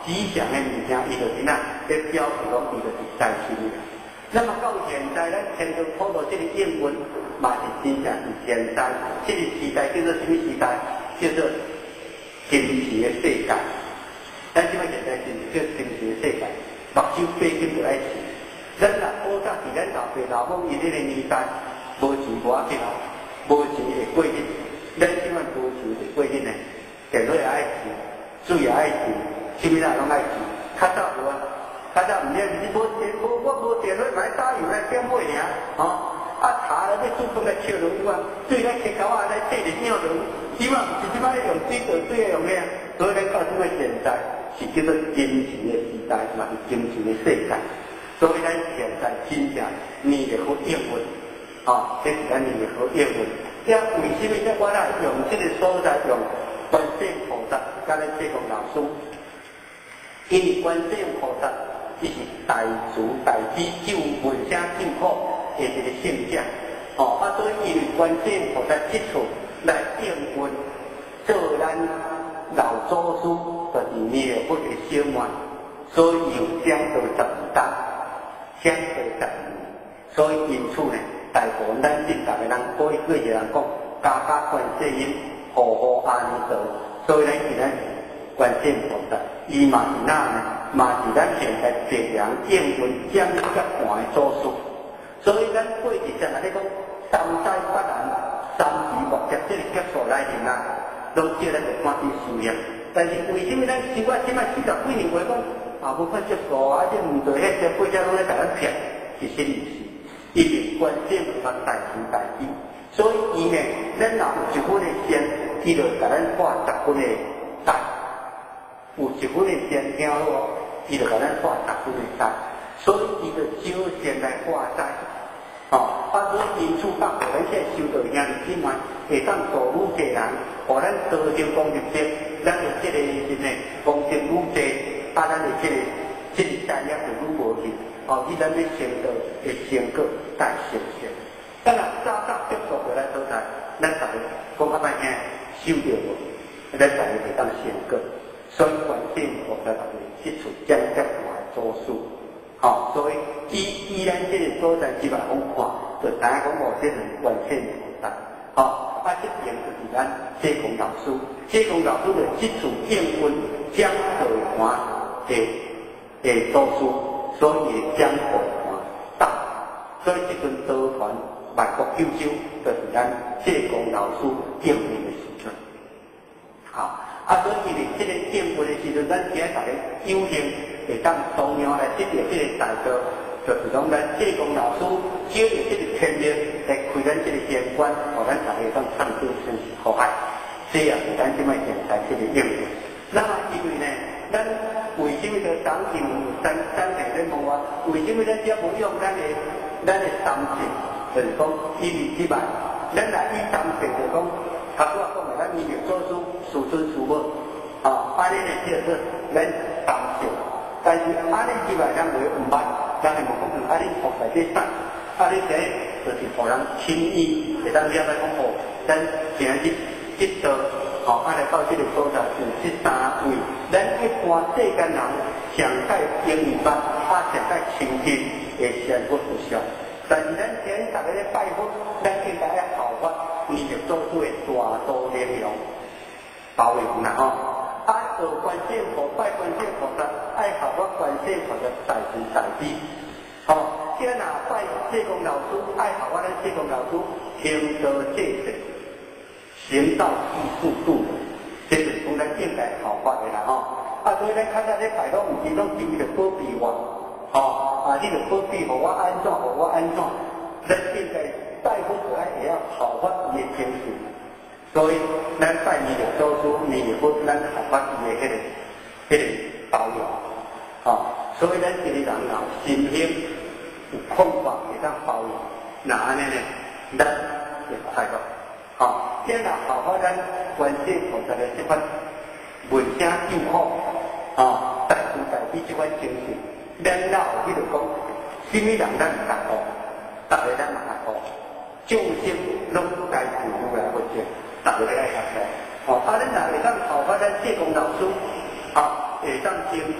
吉祥的物件，伊就是哪，在表示讲伊就是在心里。那么到现在，咱听到普罗这个英文，嘛是真正是现在这个时代叫做什么时代？叫做金钱的世界。咱即摆现在就是叫金钱的世界，目睭飞金就爱钱。咱若古早是咱老爸老母伊迄个年代，无钱无要紧，无钱会过日。咱即摆无钱会过日呢，电脑也爱钱，水也爱钱，什么人拢爱钱。较早无啊。较早毋免，你无电，我无电，你买打油来点买尔，吼。茶来要煮饭来烧落去啊，水来摕狗仔来洗来尿落去，即摆毋是即摆用水倒水用的啊。所以咱到即摆现在是叫做金钱的时代，嘛是金钱的世界。所以咱现在真正念得好英文，这是咱念得好英文。为什么我来用这个所在用观世音菩萨甲咱济公老师？因为观世音菩萨伊是大慈大悲救闻声救苦的一个圣者，所以因为观世音菩萨即处来应允做咱老祖师，就是灭不的小愿，所以有将到12代，将到12年，所以因此呢，大部分咱现在的人，过去个人讲，家家观世音，户户阿弥陀，所以咱今日观世音菩萨，伊嘛是哪呢？嘛是咱现在别人应允将接盘的祖师。所以咱过去常常咧讲三世法人、三时莫接这个结束来临啊，拢叫咱就赶紧修业。但是为什么咱修啊？即摆40几年话讲无法接受啊，这毋对，迄些八家拢咧甲咱骗，其实毋是，因为观世音菩萨大慈大悲，所以伊呢，咱若有一分的善，伊就甲咱化10分的债；有一分的善听好，伊就甲咱化10分的债。所以伊就少善来化债。所以因此当互咱现在修道兄弟姊妹，会当助愈济人，互咱多少功德者，咱就这个真诶功德愈济，咱就这个产业就愈无去。以咱要成道的成果大成全。咱若早接触过来所在，咱逐个讲较歹听，修着无，咱逐个会当成果。所以观世音菩萨逐个即处将接来做事。所以依咱这个所在即摆讲看，就知影讲这是观世音菩萨。这边就是咱济公老师，济公老师就即处应允将道盘的祖师，所以将道盘打。所以这阵道团万国九州，就是咱济公老师应允的时阵。所以因为这个应允的时阵，咱今日大家有幸会当同样来得到这个大道，就是讲咱济公老师借着这个天命来开咱这个仙关，互咱大家当唱歌声好爱，这样是咱即摆现在这个应允。那么因为呢，咱为什么要当今咱平咧问我，为什么咱只无用咱的三性？就是讲，因为即摆咱来以三性就讲，头拄仔讲的咱医疗做事师尊师母，安尼呢就是咱三性。但是安尼即摆咱袂毋捌，咱系无可能安尼学来这啥？安尼第一就是互人轻易会当了解讲咱今日这道安尼到这个所在有这3位，咱一般世间人上界英语班，上界亲近的善福不少。但是咱今日大家咧拜佛，咱应该要效法弥勒祖师的大度量容包容啦做观世音菩萨拜观世音菩萨，爱效法观世音菩萨大慈大悲。今若拜济公老师，爱效法咱济公老师行道济世，行道济世度人，这就是讲咱应该效法的啦所以咱较早咧拜拢毋是拢求着保庇我，你着保庇互我安怎，互我安怎，咱应该拜佛就也要效法伊的精神。所以，咱拜弥勒祖师，弥勒佛，咱效法伊的迄个包容，所以咱一个人若心胸有空法，会当包容，那安尼呢，咱就快乐。今若效法咱观世音菩萨的这款闻声救苦，大慈大悲这款精神，咱老有迄个讲，什么人咱唔敢学，大家咱嘛敢学，众生拢该自如来佛教。大家爱学的，咱若会当效法咱济公老师，会当精道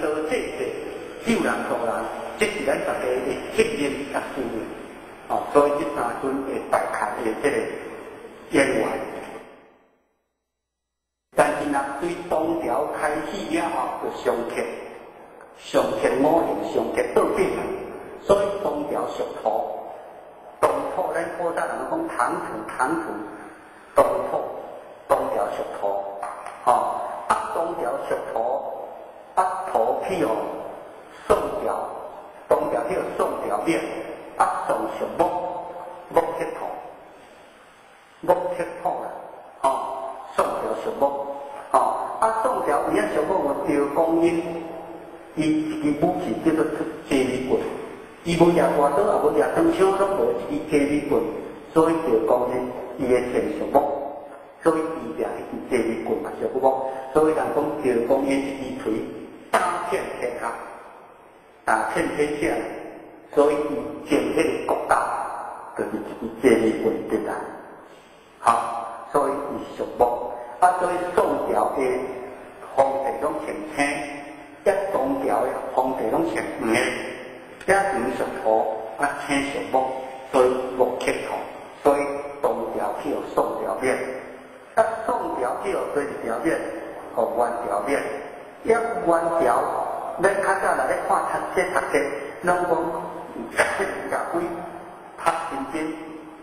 道这些救人助人，这是咱大家的责任甲使命。哦，所以这三尊会大开的这个演员。但是若对东条开始了后，就上克五行，上克倒变啊。所以东条属土，东土咱古早人讲唐土，东条属土，哦，东条属土，土去哦，宋条，东条去宋条面，宋属木，木克土啦，哦，宋条属木，哦，宋条有影属木，我调光阴，伊一支武器叫做接力棍。伊无抓大刀，也无抓长枪，拢无一支接力棍，所以就讲呢，伊的天属木，所以伊抓一支接力棍嘛属木，所以人讲就讲伊一支锤打遍天下，打遍天下，所以伊建迄个国家就是一支接力棍对啦。好，所以伊属木，所以宋朝的皇帝拢穿青，东朝的皇帝拢穿黄的。一五属土，青属木，所以木克土，所以东条去有宋条面，宋条去有做一条面，和元条面，元条，咱较早来咧看读册，拢讲牙龟拍金边，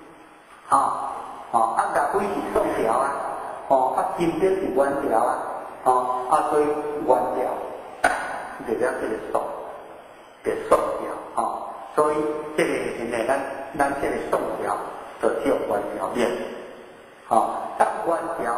牙龟是宋条啊，金边是元条啊，所以元条就了这个宋。嘅宋条，所以这个现在咱这个宋条就叫元条面，元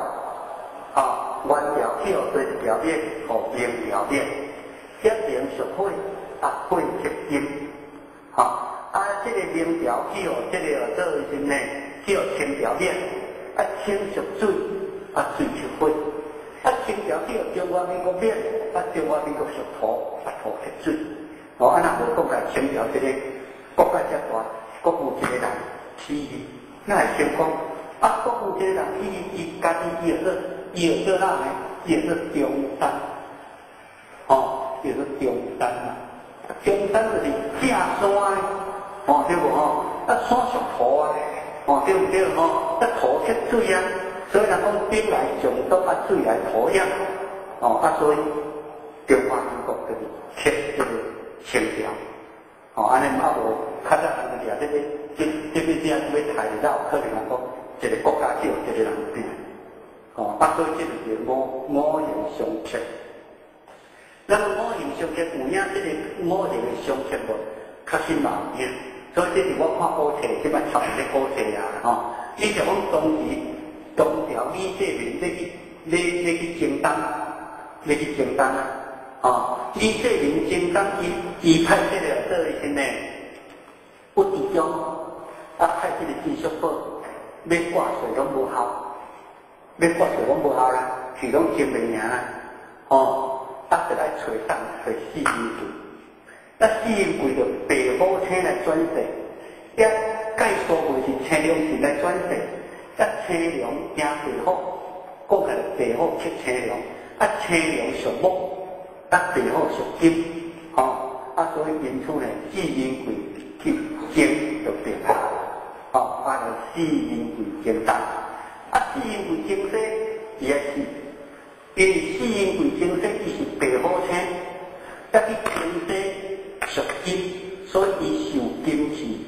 条去做一条面，和明条面，一明属火，火克金，这个明条去这个做阵呢，叫青条面，青属水，水属火，青条去中华民国面，中华民国属土，土克水。若无讲甲清朝这个国家遮大，国父一个人起义，那会先讲国父这个人起义，伊家己叫做哪呢？叫做中山，叫做中山嘛。中山就是正山的，对无山属土啊，对不对土克水啊，所以人讲兵来上东，水来土养，所以中华民国就是克这个。清朝，安尼无较早人就掠这边要抬得到，可能人讲一个国家少，一个人变，所以这就是五行相克。那么五行相克有影这个五行的相克无，确实嘛有影。所以这是我看古册，即摆抄咧古册啊，你就讲东条李世民你去征东啊。李世民征东，伊派这个做阵呢，不治中，派这个知识部要挂水拢无效，啦，是拢征袂赢啦，就来找四英贵，四英贵就白虎星来转世，介所谓是青龙神来转世，青龙惊白虎，讲起来白虎克青龙，青龙属木。白虎属金，所以因此呢，四英贵去征就对啦，四英贵征东，四英贵征西伊也是，因为四英贵征西伊是白虎星，去征西属金，所以伊受金气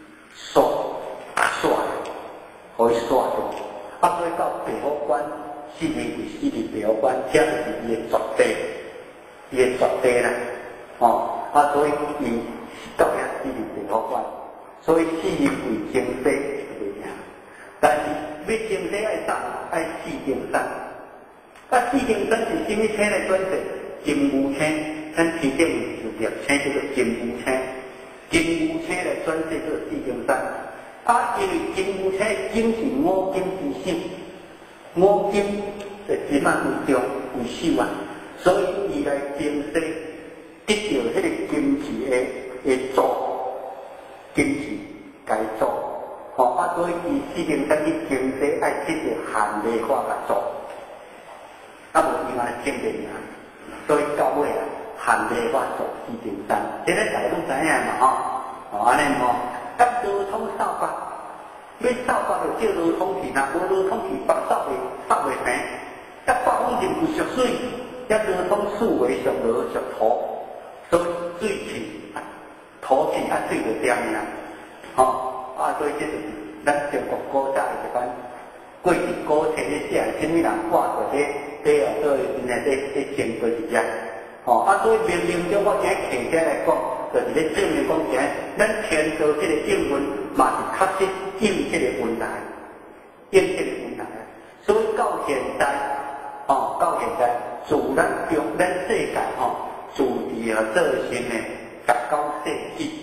煞，可以煞住，所以到白虎关，四英贵死伫白虎关，这就是伊的绝地。伊的绝地啦，所以伊到遐死伫白虎关，所以四英贵征西袂赢，但是要征西爱四丁山，四丁山是什么星来转世？金乌星，咱天顶有粒星叫做金乌星，金乌星来转世做四丁山，因为金乌星金是五金之首，五金就即摆为重为首啊。所以伊来征西，得到迄个金字的助，金字该助，所以伊四丁山去征西爱得到寒雷化甲助，无伊嘛征袂赢，所以到尾啊， 含泪法属四定山，这个大家拢知影嘛吼，安尼吼，甲罗通扫把，要扫把就借罗通去，若无罗通去，白扫袂平，甲北方人有属水，甲罗通四维属罗属土，所以水气、土气水就点啦，所以这就是咱中国古早的一般。过去古册咧写，什么人挂在所以现在在经过一只，所以明明中我今客家来讲，就是咧证明讲起来，咱天造这个英文嘛是确实应这个问题，应这个问题。所以到现在，自咱世界自做成的19世纪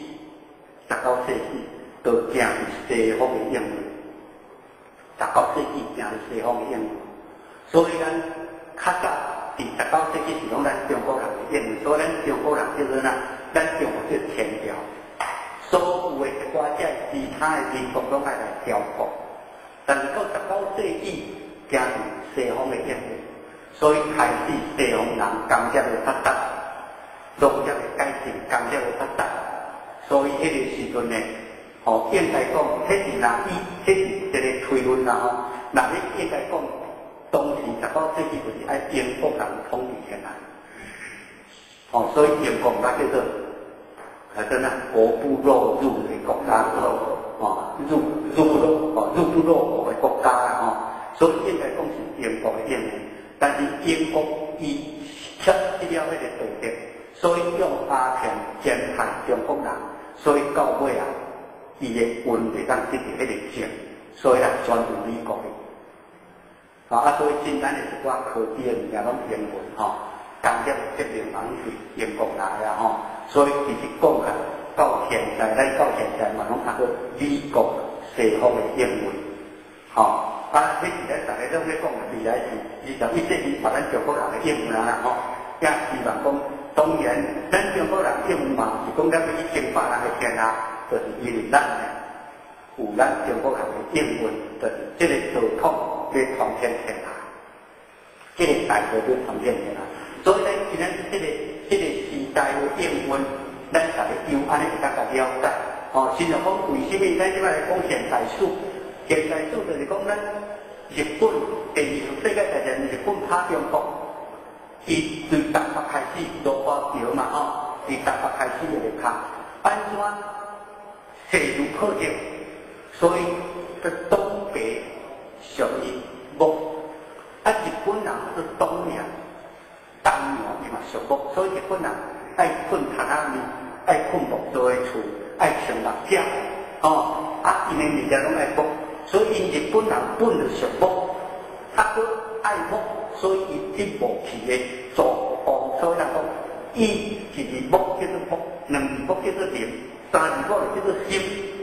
都行是西方的英文。19世纪行是西方的英文，所以咱较早伫19世纪是讲咱中国人的英文，所以咱中国人叫做咱中国叫天条，所有的一寡其他的民族拢爱来雕刻，但是到19世纪行是西方的英文，所以开始西方人工业的发达，农业的改进，工业的发达，所以迄个时阵呢。应该讲，这是一个推论啦吼。那你应该讲，当时19世纪就是爱英国人统治起来，所以英国那叫做国不落入的国家，入不落国的国家啦所以应该讲是英国的英文，但是英国伊失去了迄个道德，所以用鸦片践害中国人，所以到尾啊。伊个运袂当得到迄个证，所以啊，转入美国的。所以现在的一寡科技的物件拢英文工业革命嘛是英国来啊所以其实讲起到现在，咱到现在嘛拢acc过美国西方的英文这是咱大家拢咧讲的未来是21世纪把咱中国人的英文啦也希望讲，当然咱中国人英文嘛是讲咱要去争霸人的天就是因为咱有咱中国人的英文，就是这个道统要传遍天下，这个大道要传遍天下。所以咱今仔这个时代的英文，咱大家有安尼会较了解。甚至讲为什么咱即摆来讲现代史？现代史就是讲咱日本第二次世界大战，日本打中国，伊从台北开始落花桥嘛从台北开始就来打，安怎？势如破竹，所以在东北属于木，日本人是东洋，东洋伊嘛属木，所以日本人爱困榻仔米，爱困木做的厝，爱穿木架，因的物件拢爱木，所以因日本人本就属木，佫爱木，所以伊进木器的做工，所以人讲，伊一字木叫做木，两字木叫做林。三字木就叫做心，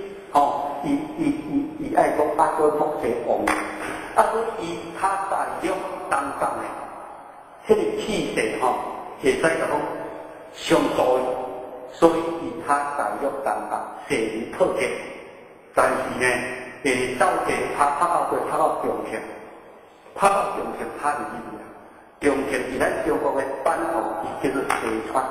伊爱讲个木是王，所以伊较大约东港的，迄个气势会使讲上大，所以伊较大约东港势如破竹，但是呢，走者拍到重庆，拍到重庆拍入去啊，重庆是咱中国的版图，伊叫做西川，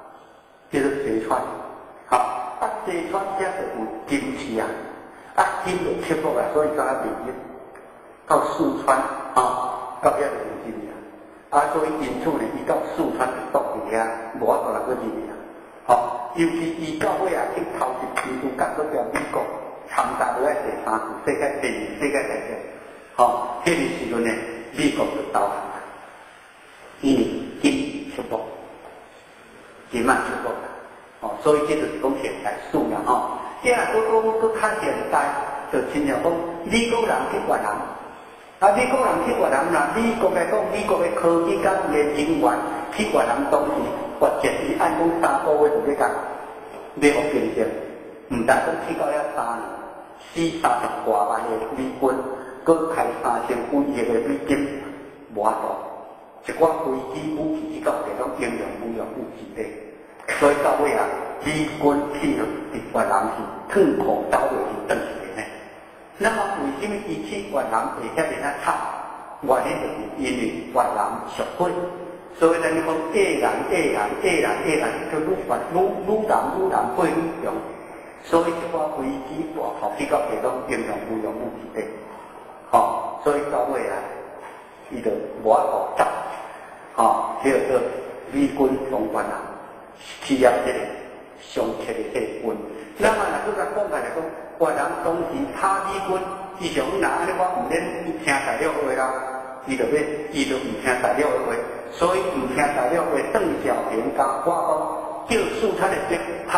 西川遮就有金市金就切落来，所以才袂入到四川到遐就有金所以因此呢，伊到四川就倒伫遐，无法度来去入尤其伊到尾去头一次拄甲嗰条美国参加落来第3次第二次世界大战，迄个时阵呢，美国就投降啦，因为金切落，金出落啦。所以这就是讲现代史啦这佫较现代，就亲像讲美国人去越南，美国人去越南啦，美国来讲，美国的科技甲伊的人员去越南当时，或者是按讲3个月就要甲要互平静，毋但讲去到遐3年，30多万的美军，佫开3000几亿的美金，无法度，一寡飞机武器到这种应用武器的。所以到尾美军去了越南是痛苦到落去转去的。那么为什么伊去越南会遐尔啊惨？原因就是因为越南属火， 所以咱讲A人，就愈难配愈强。所以一寡飞机大炮比较地方应用无用武之地，所以到尾啊，伊就无法度执，叫做美军中原人企业这个上切的这个军。那么若搁甲讲起来讲，越人当时打美军，伊想若安尼我毋免听材料话啦，伊就毋听材料的话，所以毋听材料话，邓小平甲我讲，叫苏他的兵拍。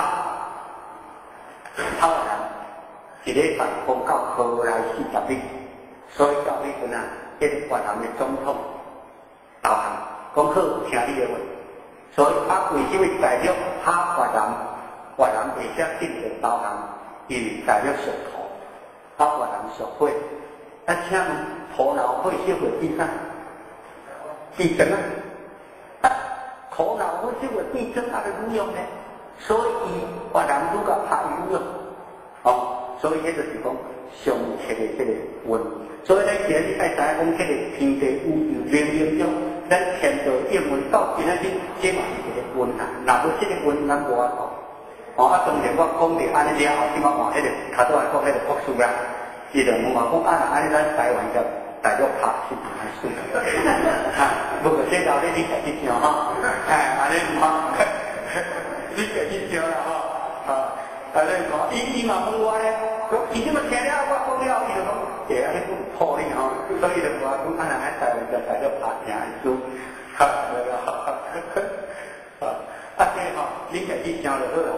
台湾人一礼拜放到河内40日，所以到迄阵啊，迄个越南的总统投降，讲好听你的话。所以为什么大陆怕越南会写进行投降？因为大陆属土，越南属火。请问土老火烧会变啥？地震啊！土老火烧会地震啊，就有用呢。所以越南愈甲拍有用，所以迄就是讲上切的这个运。所以咱今日爱知影讲，这个天地宇宙冥中，咱天道英文到今仔日，这嘛是一个运啊。若无这个运，咱无法度。当然我讲着安尼了后，即马换迄个卡多来讲迄个博士啦，伊就问我讲，安尼咱台湾甲大陆拍是安水，不过这道理你家己想安尼唔好。你家己想啦安尼讲，伊嘛问我咧，伊即么听了我讲了，伊就讲，安尼咁破你所以就话讲，安尼台湾就大陆拍听书，你家己想就好啦。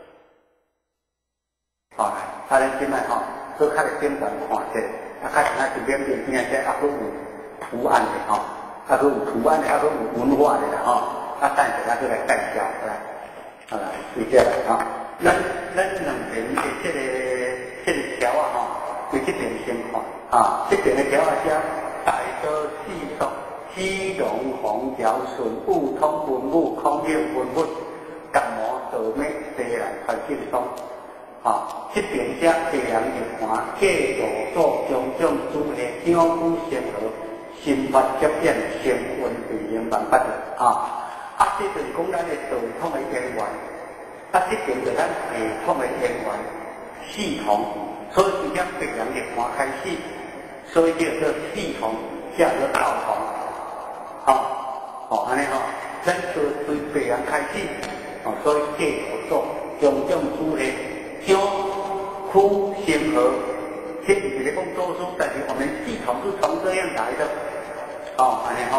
咱即摆搁较个简单看者，较像就缅甸边仔还佫有图案的还佫有图案的，还佫有文化的啦等下咱佫来介绍来，对这来咱两边的这个条为这边先看这边的条写大多四属，西龙红条顺雾通文武空令文物，感冒倒霉西来开劲松。这边写地人日寒，继续做种种主题，鸟语成河，心发接演，成文对应万不这就是讲咱的道统的渊源，这边就咱系统的渊源系统，所以从地人日寒开始，所以叫做系统，叫做道统，安尼咱从地人开始，所以继续做种种主题。鸟哭成河，这是一个讲读书，但是我们系统是从这样来的，安尼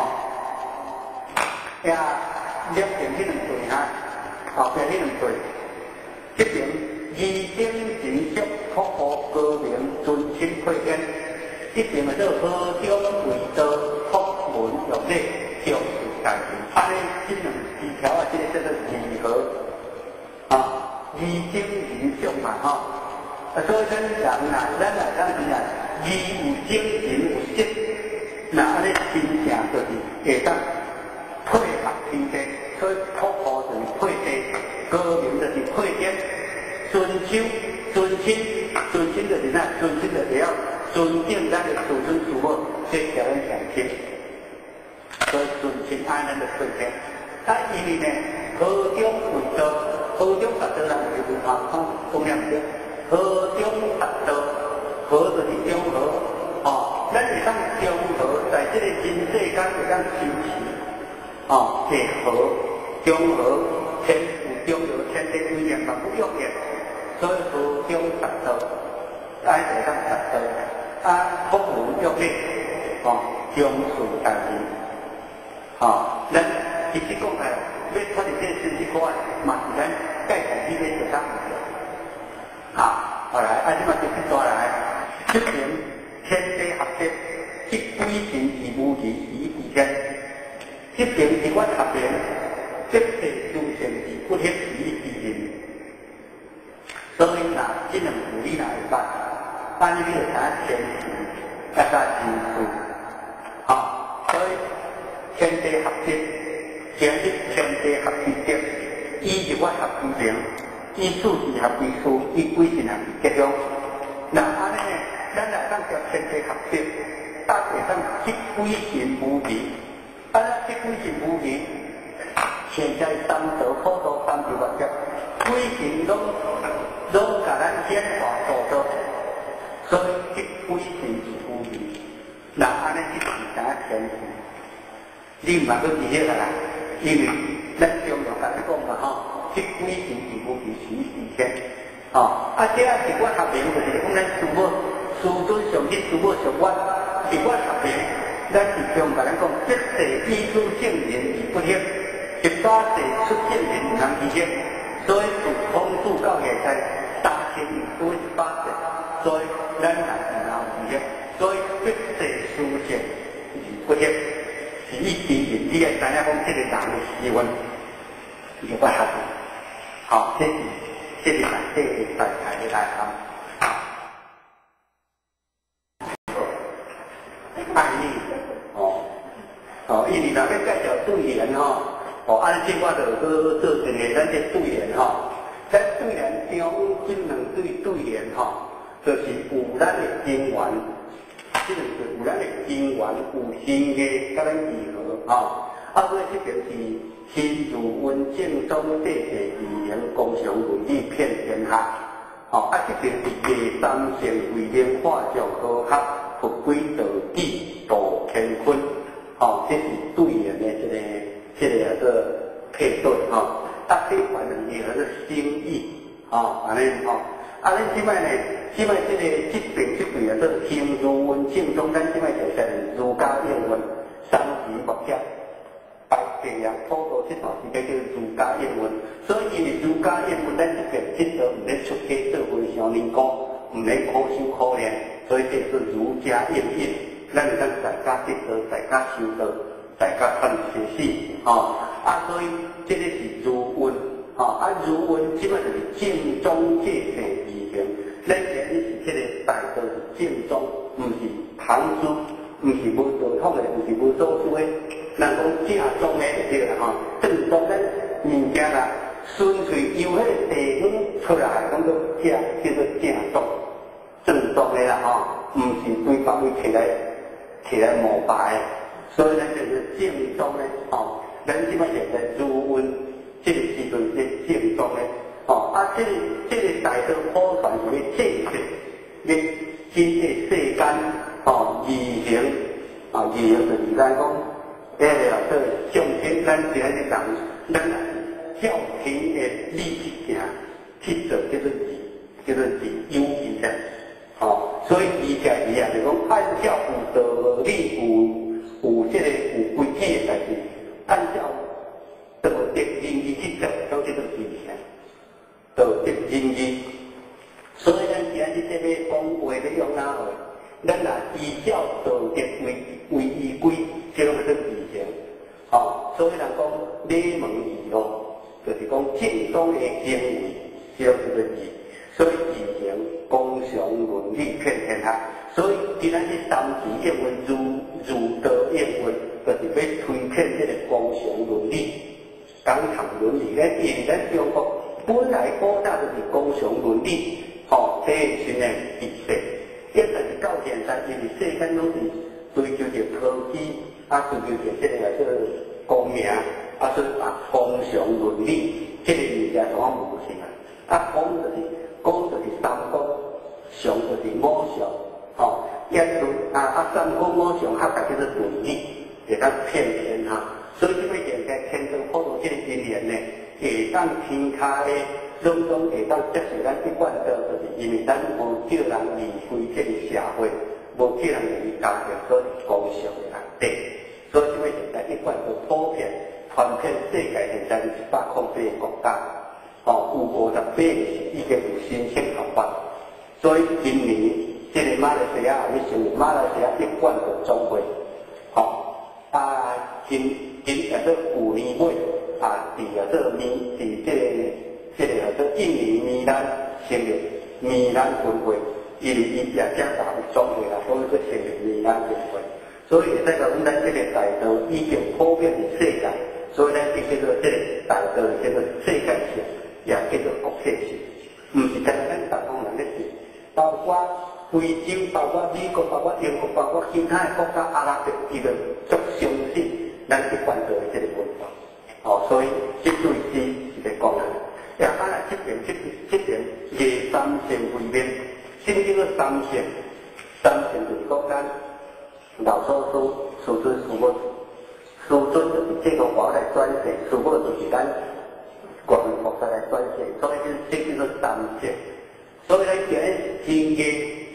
两边迄两对后边迄两对，这边义经人俗，福祸高明，尊亲配天；这边叫做河中为道，福文用力，重视大事。安尼这两条这个叫做义和义经人俗嘛所以咱人咱来讲是义有精人有实，安尼真正就是会当配合天地，所以福祸就是配地，高明就是配天，尊亲就是尊亲就是要尊敬咱的祖孙祖母，这条咱相亲，所以尊亲安尼就配天。因为呢，河中为道，河中达道人就是讲两点，河中达道，河就是中和，咱会当中和，在这个人世间会当修持，这和中和，天有中和，天地为严，万不用严，所以河中达道，会当达道，福无用力，中顺大事，咱。其实讲来，要出现这信息块，嘛是咱介绍里面就当唔着。后来即嘛就是带来，这边天地合一，即归神是无疑以自天；这边是我合连，即地诸神是不合以自人。所以这两处理会办，按你就知天时，加上人事，所以天地合一。今日天地合其德，伊是我合其名，伊处事合其事，伊归神合其吉祥。安尼呢，咱来当叫天地合一，会当即归神无疑。这这几件武器，现在三道好多三条八条，几件拢甲咱显化做到，所以这几件是武器。那安尼一时间天时，你唔係去記起啦，因為咱中藥甲你講嘛吼，這幾件是武器是時間，哦，啊這是我學明就是講咱師尊上去師母上我，是我學明，咱是中甲咱講，即世依出聖人而不曉，18世出聖人唔能記曉，所以自孔子到現在3000年都18世，所以咱也唔能記曉。所以即世書寫是不曉，是一點點，你係知影講這個人的時運，就不合。好，這是內底嘅大概嘅內涵。愛你，因為若要介紹對聯吼，按即我就去做一個咱這對聯吼，咱對聯中這兩對聯吼，就是有咱的經元。這就是有咱的經元有新嘅，甲咱義和啊，所以這邊是新如溫正宗世世義行公常倫理遍天下，這邊是夜三成為靈化教科學復歸道義道乾坤，這是對聯的這個配對這反正義和是心意安尼咱即擺呢？即擺這邊這對做新如溫正宗，咱即擺就是儒家英文三字學者，白陽普渡這段時間叫儒家英文，所以因為儒家英文咱這邊這道唔咧出家做和尚人講，唔咧苦修苦練，所以這是儒家英語，咱大家接道，大家修道，大家看學習所以這個是儒溫儒溫即擺就是正宗這些義行。咱講的是這個大道是正宗，唔是旁書，唔是無道統的，唔是無所書的。人講正宗的就對啦正宗咱物件啦，純粹由迄個地方出來，講做叫做正宗，正宗的啦唔是對別位摕來膜拜的。所以咱就是正宗的咱即擺現在儒溫這個時陣是正宗的。這個大道普傳是要正直，要經濟世間義行義行就是咱講，上天咱這樣的人，咱照天的理去行，去做叫做義有義的，所以義家義就講按照有道理有這個有規矩的代志，按照道德仁義去做，都叫做義行。道德仁義，所以咱今日這邊講話要用哪話？咱若依照道德為依歸，這種叫做義行。所以人講禮門義就是講正宗的行為，這種叫做義。所以義行公常倫理遍天下。所以今日這三字英文儒道英文，就是要推廣這個公常倫理、講堂倫理。因為咱中國。本來古早就是公常倫理，這是呢意識。但是到現在，因為世間攏是追求着科技，追求着這個功名，所以公常倫理，這個物件就講無去啦。公就是三公，常就是五常，三公五常合起叫做倫理，會當遍天下。所以這個現在天道普渡這個因緣呢。會當天下的攏會當接受咱一貫道，就是因為咱無叫人離開這個社會，無叫人離家庭，所以公常的人地。所以這個現在一貫道普遍傳遍世界，現在108個國家，有58個已經有申請合法。所以今年這個馬來西亞還要成立馬來西亞一貫道總會，舊年尾。印尼米蘭成立米蘭分會，因為伊也正打總會啦，所以佢成立米蘭分會。所以會使講咱這個大道已經普遍於世界，所以咱就叫做這個大道叫做世界性，也叫做國際性，唔是單單咱台灣人咧做，包括非洲、包括美國、包括英國、包括其他的國家阿拉伯，伊就足相信。 咱一贯做的这个文化。哦，所以这对诗是在讲的。也看来这边夜三线为面，什么叫做三线？三线就是讲咱老祖宗师尊师母，师尊就是这个话来转世，师母就是咱观音菩萨来转世，所以这叫做三线。所以咱今日真嘅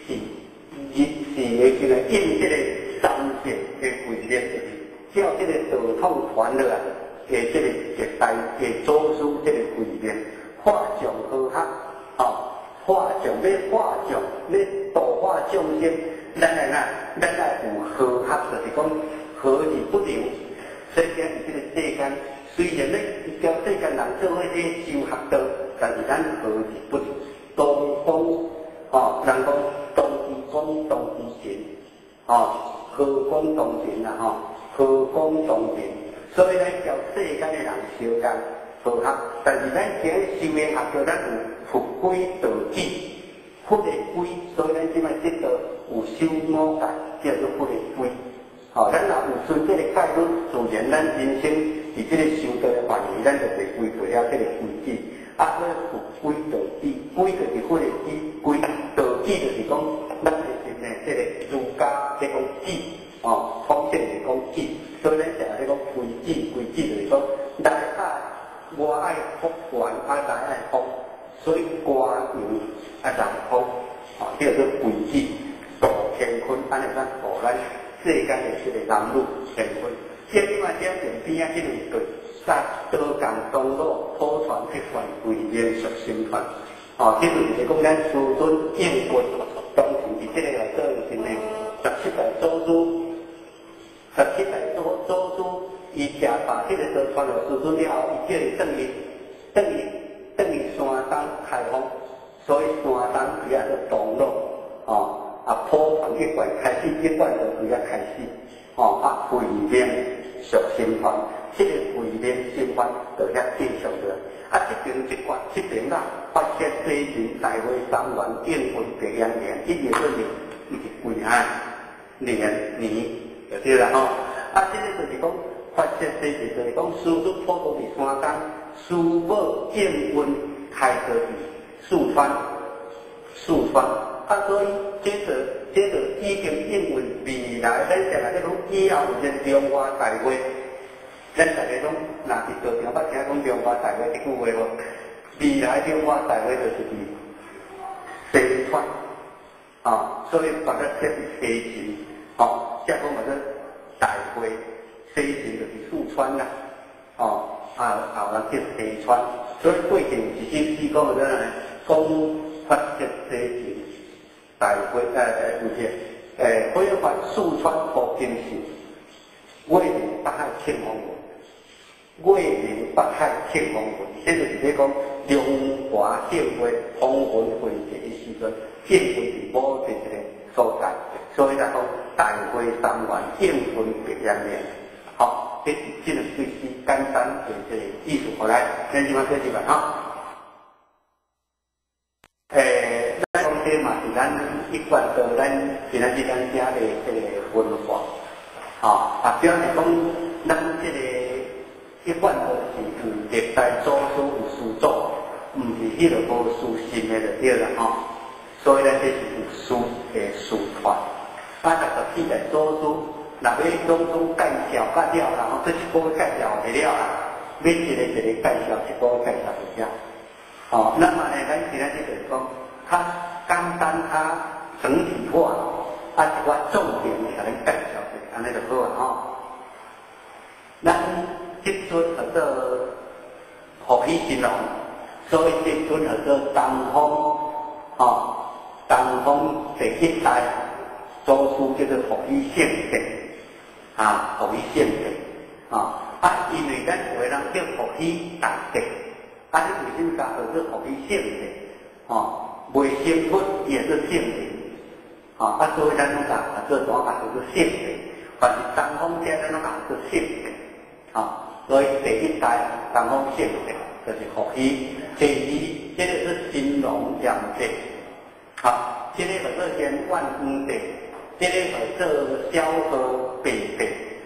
是这个印这个三线的规面，叫这个道统传落来。嘅这个一代嘅祖师这个规面，化众和合，化众要化众，要度化众生，咱来有和合，就是讲和而不流。所以讲，这个世间虽然咧叫世间人做伙咧修合道，但是咱和而不流。东方，人讲东之光，东之前，和光同前啊，和光同前。所以咱叫世间的人相共和合，但是咱今日修的合作，咱有复归道己，复的归，所以咱即摆这道有修五戒，叫做复的归。咱若有遵这个戒律，自然咱人生伫这个修道的范围，咱就会归过了这个规矩。所以复归道己，归就是复的己，归道己就是讲咱的心呢，这个儒家在讲己，通性是讲己。所以咱成日咧讲规矩就是讲内海我爱福管，内爱福，所以官员人福，叫做规矩，度乾坤，安尼咱度咱世间的这个人路乾坤。即点啊点前边啊，这两句，杀刀剑东路，普传一传，为连续心传。这就是讲咱师尊应运，当时伫这个内底是呢，17代祖师。17代祖师，伊正把这个道传落师尊了后，伊叫伊等于山东开放，所以山东伊也做东路，普传一贯开始，一贯就伊也开始，回面属心传，这个回面心传就遐继续着。这边一贯，这边啦，发现西人大会三元应运白羊年，1月1日，伊是归安年。就对啦这个就是讲发现这个就是讲师祖普渡伫山东，师母应运开设伫四川，所以这就已经应运未来，咱定来咧讲以后有一中华大会，咱大家讲若是道场捌听讲中华大会这句话无？未来中华大会就是伫西川，所以把它设伫西秦。即讲或者大会，西秦就是四川啦，后人叫西川，所以过程是先讲或者呢，讲发设西秦大会，有些恢发四川福建省，为民北海庆丰文，为民北海庆丰文，这就是咧讲中华社会风云汇集的时阵，建立伫某一个所在。所以来讲，大会三元应运白羊年，这是这两句诗简单的这个意思。好来，咱即摆做一摆咱讲这嘛是咱一贯的咱今仔日咱遮的这个文化，主要是讲咱这个一贯的是有历代祖师有师祖，毋是迄个无师信的就对啦所以咱这是有师的师传。14代祖师，若要拢介绍甲了啦，这一波介绍会了啦，要一个介绍，一波介绍会了。那么呢，咱今仔日就是讲，较简单、较整体化，一寡重点甲咱介绍者，安尼就好啊咱这尊叫做福喜金龙，所以这尊叫做东方，东方第1代。祖师叫做福喜圣德，福喜圣德，因为咱有个人叫福喜大德，你为什么叫做福喜圣德？未成佛也是圣德，所以咱拢讲做怎讲做圣德，凡是东方家咱拢讲做圣德，所以第1代东方圣德就是福喜，第2这个是金龙两德，这个叫做千万恩德。这个叫做萧何伯伯，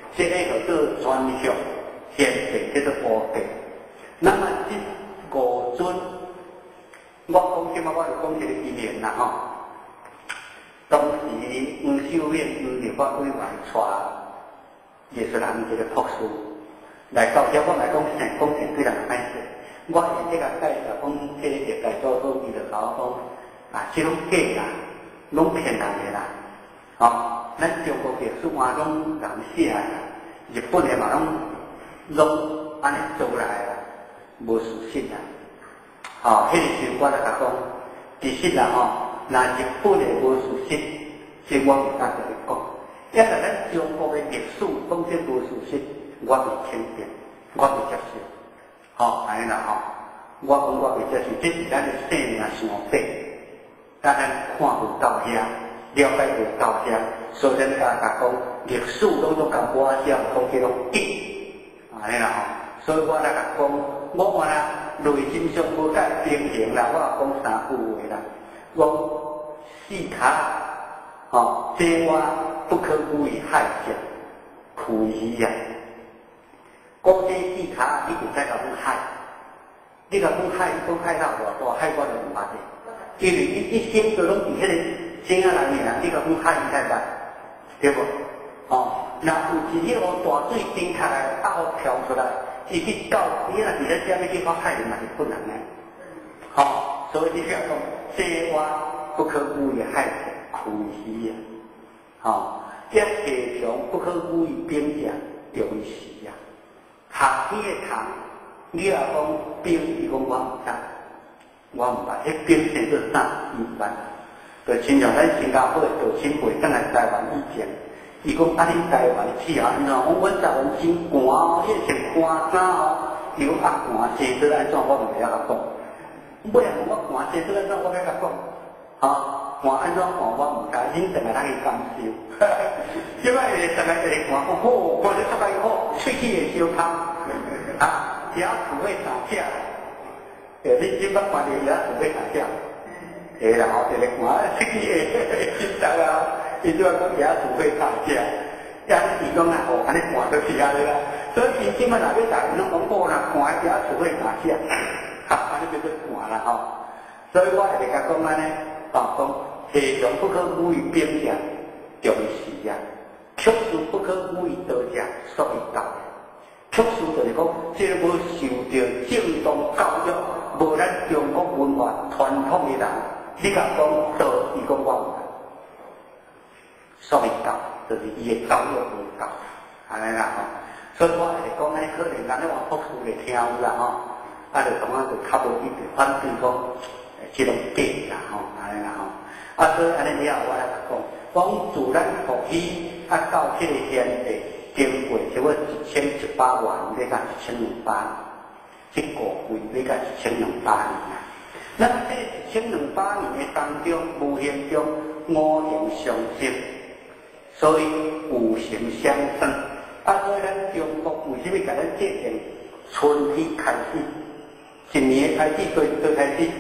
这个叫做专属现地，叫做乌地。那么这五尊，我讲即马我就讲一个因缘啦吼。当时黄秀敏立法委员带艺术人一个博士来到遮，我来讲成对人歹势。我现在甲介绍讲，这个历代祖祖伊就甲我讲，这种假啦，拢骗人的啦。咱中国历史话拢人写啦，日本的嘛拢安尼做来啦，无事实啦。迄个时我来甲讲，其实啦若日本的无事实，这我唔敢甲你讲。因为咱中国的历史讲这无事实，我未肯定，我未接受。安尼啦我讲我未接受，这是咱的生命上短，但咱看不到遐，了解不到遐，所以咱甲讲历史拢都甲我写，讲这种假，安尼啦所以我来甲讲，我看啦内心上无甲平衡啦，我讲三句话啦，我四卡，这我不可故意害者，苦矣啊！讲这四卡，你就使甲阮害。你甲阮害到偌大，害我就唔捌的，因为你一生都拢伫迄个井仔内面啦，你甲阮害伊才捌，对无？若有一日大水顶开来，互跳出来，伊去到你若伫咧遮要去我害人，嘛是不能的。所以你要讲，这我不可故意害者，苦矣啊！这地上不可故意兵者，就会死啊！下天的虫。你若讲兵，伊讲我唔知，我唔捌。迄兵生做啥？伊唔捌。就亲像咱新加坡赵新会等来台湾以前，伊讲恁台湾气候安怎？阮台湾真寒迄穿寒衫伊讲寒生做安怎？我唔会晓甲讲。尾啊，我寒生做安怎？我要甲讲。寒安怎寒我唔知，恁定来通去感受。即摆定来寒，讲好，看着出来好，喙齿会烧汤。野鼠会打架，你即摆看到野鼠会打架，会啦，一个看，喙齿会紧张啊，伊就讲野鼠会打架，伊讲安尼看就是安尼啦。所以伊即摆若要打，拢讲好啦，看野鼠会打架，安尼叫做看啦所以我会甲讲安尼，讲地上不可无以兵者，就会死啊；曲事不可无以得者，所以道。曲事就是讲，这个无受到正当教育，无咱中国文化传统的人，你甲讲道，伊讲我唔知，所以教就是伊的教育无够，安尼啦所以我会讲，可能咱咧话博士会听有啦就讲就较无一直反对讲，这种假啦安尼啦所以安尼了，我来讲，讲自咱福气到这个现地。经过差不多1700万，你甲1200，这个费你甲1200年。那这1200年的当中，无形中五行相生，所以五行相生。所以咱中国为什么甲咱界定春天开始，一年开始对开始，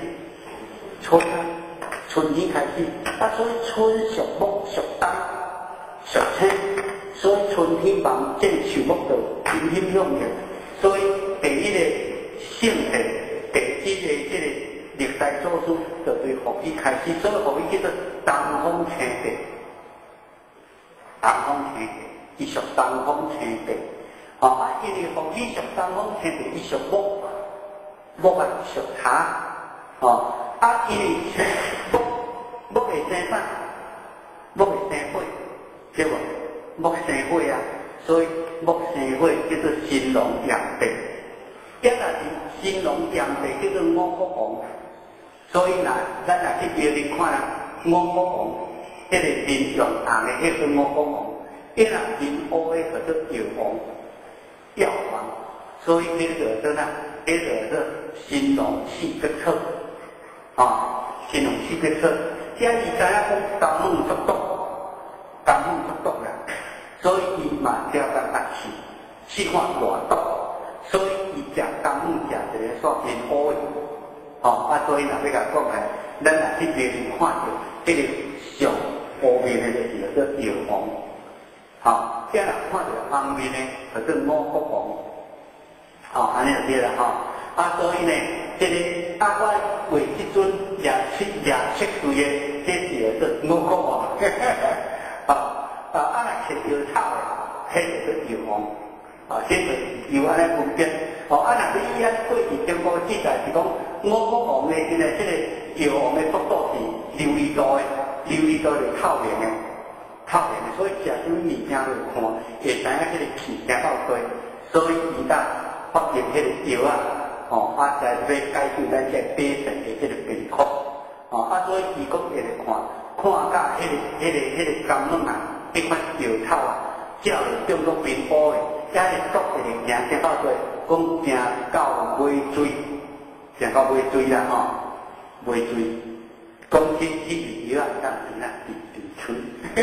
春天开始。所以春属木，属冬，属青。所以春天望见树木就欣欣向荣，所以第一个性质，第一个这个历代祖师就对福气开始，所以福气叫做东风青地，东风青地，伊属东风青地。因为福气属东风青地，伊属木，木属茶，因为木会生啥？木会生火，对无？木生火所以木生火叫做sinh龍陽地，一若是sinh龍陽地叫做五穀王，所以咱去廟裡看五穀王，迄個面上紅的迄個五穀王，一若面烏的叫做藥王，藥王，所以迄個做sinh龍四壁草，sinh龍四壁草，這你知影講東風作毒，東風作毒啦。所以伊嘛了解白气，去看偌毒，所以伊食东母食一个煞面乌的，所以若要甲讲咱若去别人看到迄个上乌面的就是叫做药王， 今日看到方面呢，就是五国王，安尼就对啦所以呢，这个我为这阵也七岁的，这是五国王，若摕摇头的，迄就是摇王，这就是摇安尼分别。若你过去中国记载是讲五国王的现在这个摇王的速度是琉璃度是透明的。所以食什么物件来看，会知影迄个气声到多，所以伊当发现迄个药在要解决咱这百姓的这个病苦，所以伊佫会来看到迄个甘软迄款药头照中国贫苦的，也会作一个行正到多，讲正到尾水啦尾水，讲起药当时吹，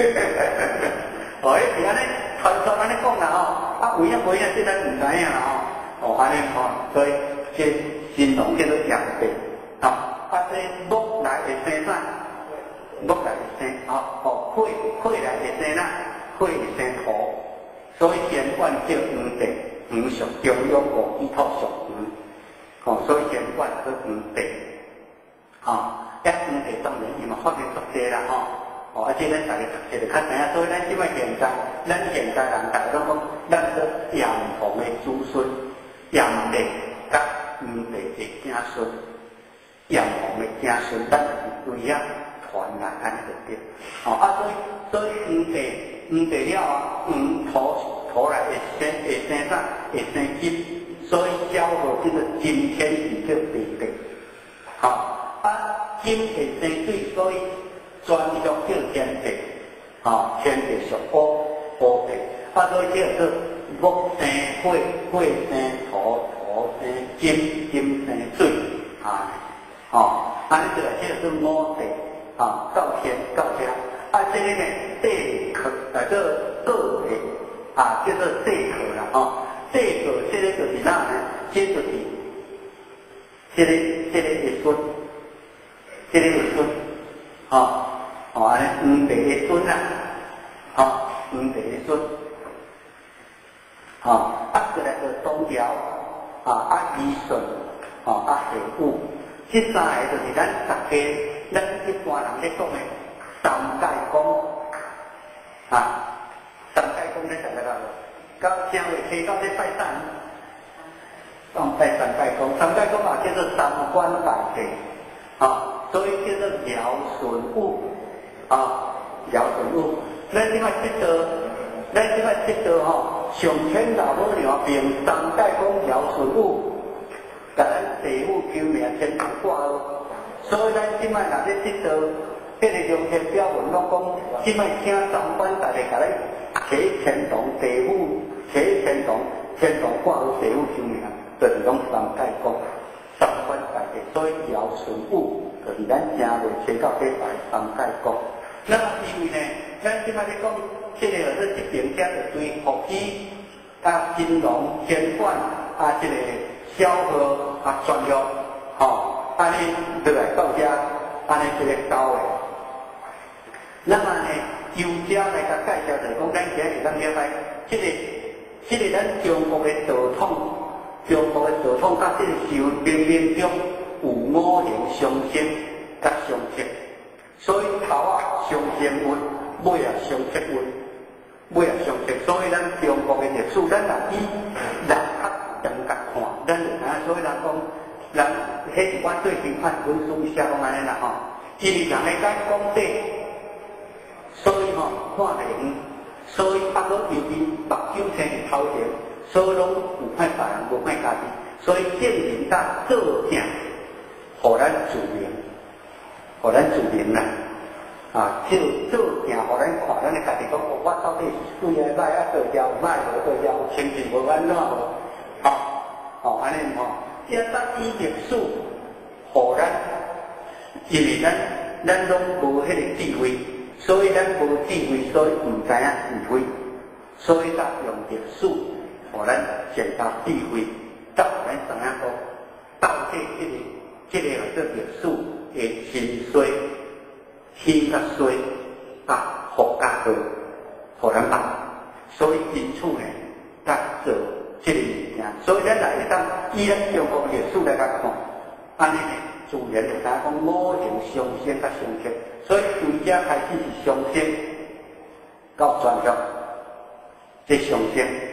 迄是安尼传说安尼讲啦有影，这咱唔知影啦安尼所以这形容叫做养病这木来会生啥？木来会生火来会生火会生土，所以先万叫黄地黄属，中庸五依土属黄，所以先万叫黄地黄地当然伊嘛发展足济啦这咱大家读册就较知影，所以咱现在人大家拢讲，咱是炎黄的子孙，炎帝甲黄帝的子孙，炎黄的子孙，咱是为啊传来安尼就对。所以黄帝了土来会生啥？会生金，所以消耗这个金天是叫地地。金会生水，所以专属叫天地，天地属土地，所以叫做木生火，火生土，土生金，金生水，安尼就来叫做五地，到天到遮，这个呢地壳，叫个体，叫做地壳啦，地壳这个就是哪呢？这就是这个会孙，这个会孙，安尼黄帝的孙黄帝的孙，过来就东尧，虞舜，下武，这三个就是咱大家，咱一般人咧讲的三界公，三界公咧大家知无？到正月初到咧拜山，拜三界公，三界公叫做三官大帝，所以叫做尧舜武。尧舜武，咱即摆这道上天老母娘并三界公尧舜武，甲咱地府求名天堂挂号，所以咱即摆若咧这道，迄个龙天表文拢讲，即摆请三官大帝甲咱起天堂地府，起天堂挂号地府求名，就是讲三界公三官大帝，所以尧舜武就是咱正月初到礼拜三界公。那么因为呢，咱即摆咧讲，这边遮就对福气金融监管这个消耗专业，安尼就来到遮，安尼一个交的。那么呢，由遮来甲介绍就是讲，咱今日会当了解，这个咱中国的道统，甲这个寿命中有五行相生甲相克。所以头相生运，尾相克运，所以咱中国的历史，咱若以人较长甲看，咱就知影。所以人讲，人迄是我最近看本书写讲安尼啦因为人会讲这，所以看袂远，所以若尤其目睭青伫头前，所以拢有歹别人，无歹家己，所以证明咱做正，互咱自明。互咱自明啦，做正，互咱看，咱家己讲，我到底是对个歹做条，歹无做条，有清气无安怎无？安尼这当以历史，互咱，因为咱拢无迄个智慧，所以咱无智慧，所以唔知影智慧，所以咱用历史，互咱显达智慧，到咱知影讲，到底这个做历史。的兴衰、兴甲衰、福甲祸，互咱捌。 所以因此呢，咱做这个物件，所以咱来当以咱中国历史来甲看，安尼呢，自然就知讲五行相生甲相克，所以从遮开始是相生到转向，这相生。